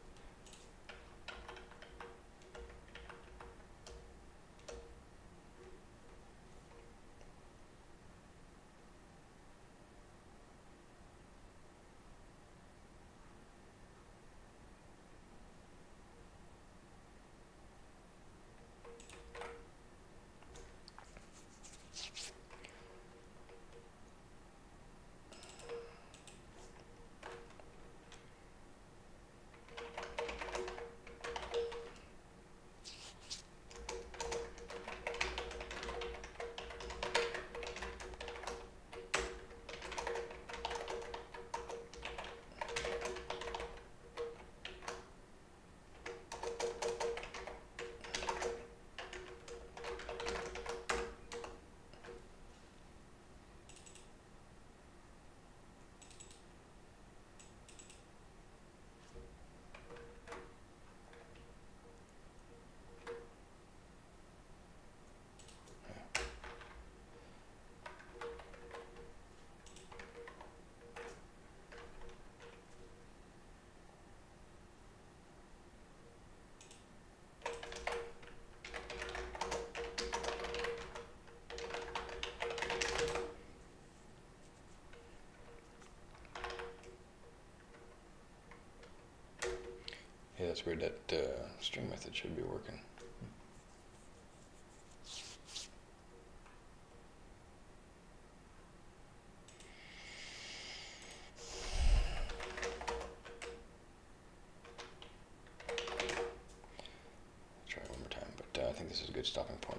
Yeah, that's weird. That uh, string method should be working. Try it one more time, but uh, I think this is a good stopping point.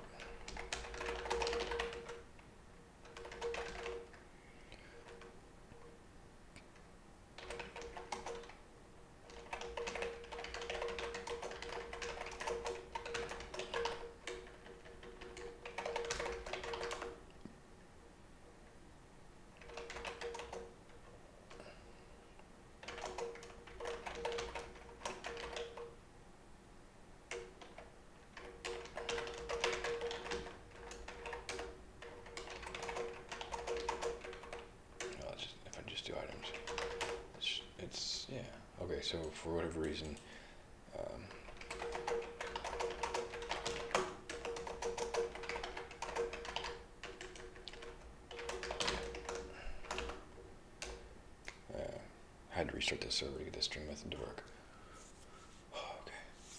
Okay, so for whatever reason, um, uh, I had to restart the server to get the string method to work. Okay.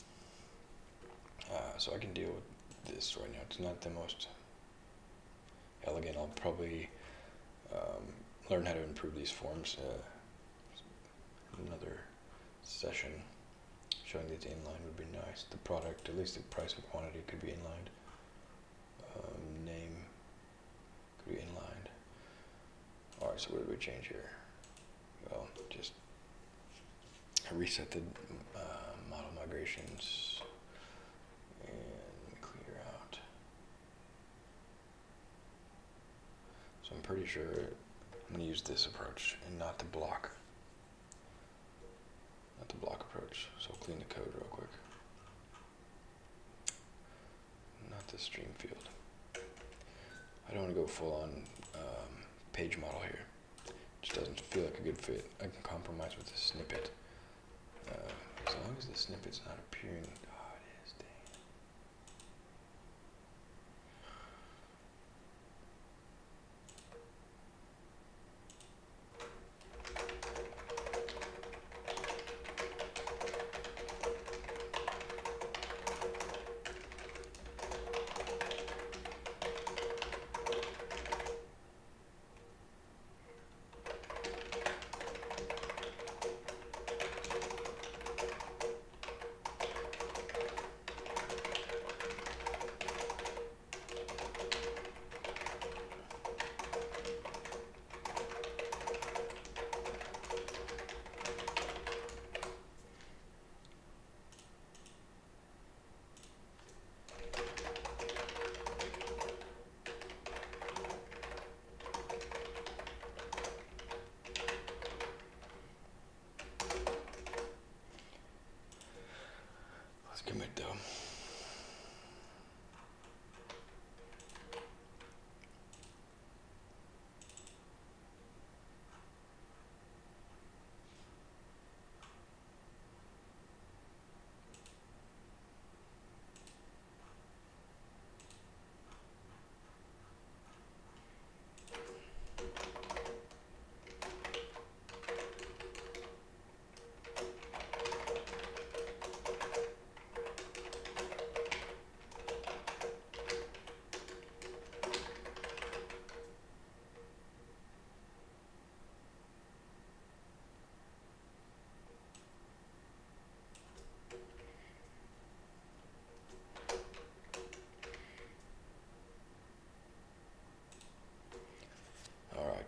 Uh, so I can deal with this right now. It's not the most elegant. I'll probably um, learn how to improve these forms. Uh, another session showing these inline would be nice. The product, at least the price and quantity, could be inlined. Um, name could be inlined. Alright, so what did we change here? Well, just I reset the uh, model migrations and clear out. So I'm pretty sure I'm going to use this approach and not the block. Not the block approach. So I'll clean the code real quick. Not the stream field. I don't want to go full on um, page model here. It just doesn't feel like a good fit. I can compromise with the snippet. Uh, as long as the snippet's not appearing. Oh, it is, dang.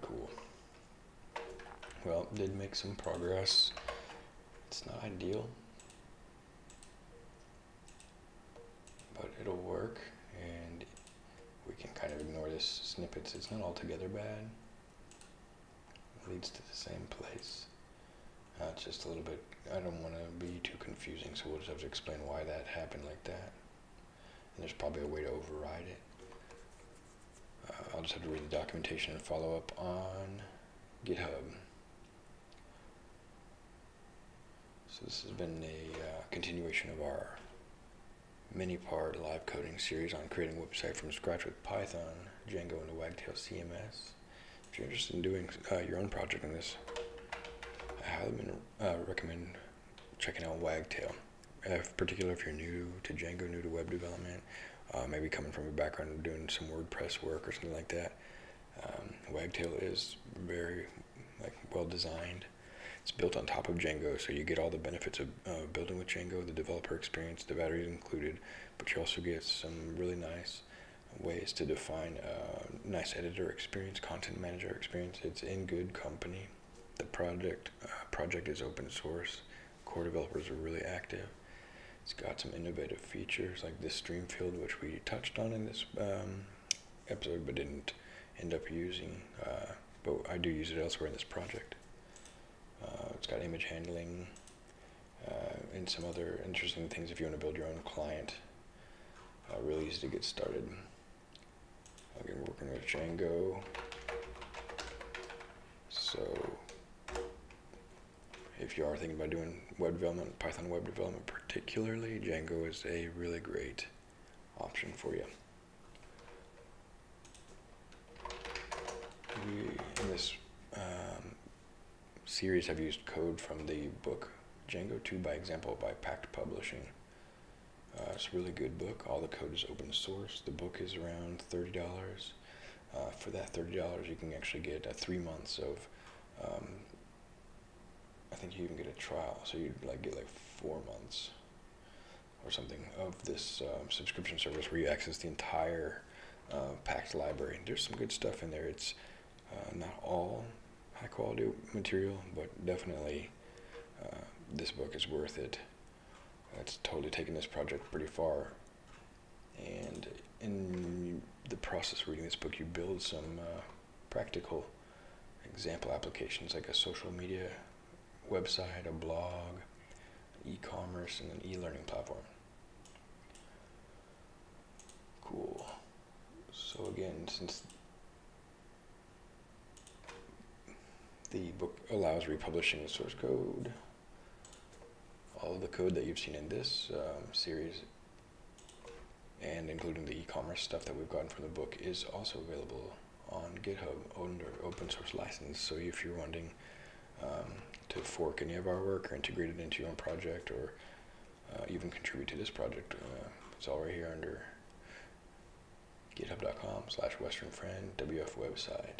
Cool. Well, did make some progress. It's not ideal, but it'll work, and we can kind of ignore this snippets. It's not altogether bad. It leads to the same place. Uh, it's just a little bit, I don't want to be too confusing, so we'll just have to explain why that happened like that. And there's probably a way to override it. Uh, I'll just have to read the documentation and follow up on GitHub. So this has been a uh, continuation of our many-part live coding series on creating a website from scratch with Python, Django and Wagtail C M S. If you're interested in doing uh, your own project on this, I highly uh, recommend checking out Wagtail. Uh, in particular, if you're new to Django, new to web development, uh, maybe coming from a background of doing some WordPress work or something like that, um, Wagtail is very like well designed. It's built on top of Django, so you get all the benefits of uh, building with Django, the developer experience, the batteries included, but you also get some really nice ways to define a nice editor experience, content manager experience. It's in good company. The project uh, project is open source. Core developers are really active. It's got some innovative features like this stream field, which we touched on in this um, episode, but didn't end up using. Uh, but I do use it elsewhere in this project. Uh, it's got image handling uh, and some other interesting things if you want to build your own client. Uh, really easy to get started. Again, working with Django. So if you are thinking about doing web development, Python web development particularly, Django is a really great option for you. We, in this um, series, have used code from the book Django two by Example by Pact Publishing. Uh, it's a really good book. All the code is open source. The book is around thirty dollars. Uh, for that thirty dollars, you can actually get uh, three months of, um, I think you even get a trial, so you'd like get like four months or something of this um, subscription service where you access the entire uh, Pact library. There's some good stuff in there. It's uh, not all high quality material, but definitely uh, this book is worth it. It's totally taken this project pretty far, and in the process of reading this book, you build some uh, practical example applications like a social media website, a blog, e-commerce, and an e-learning platform. Cool. So again, since the book allows republishing the source code, all of the code that you've seen in this um, series, and including the e-commerce stuff that we've gotten from the book, is also available on GitHub under open source license. So if you're wanting um, to fork any of our work or integrate it into your own project, or uh, even contribute to this project, uh, it's all right here under github.com slash westernfriend wf website.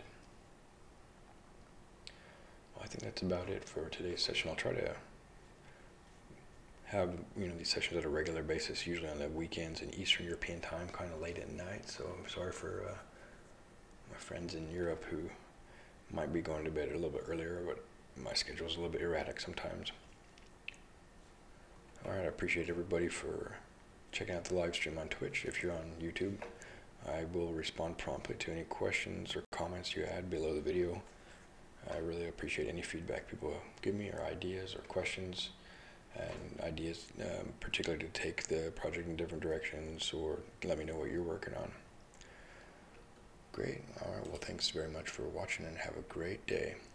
Well, I think that's about it for today's session. I'll try to have you know these sessions at a regular basis, usually on the weekends in Eastern European time, kind of late at night. So I'm sorry for uh, my friends in Europe who might be going to bed a little bit earlier, but my schedule is a little bit erratic sometimes. All right, I appreciate everybody for checking out the live stream on Twitch. If you're on YouTube, I will respond promptly to any questions or comments you add below the video. I really appreciate any feedback people give me, or ideas or questions, and ideas um, particularly to take the project in different directions, or let me know what you're working on. Great. All right, well, thanks very much for watching, and have a great day.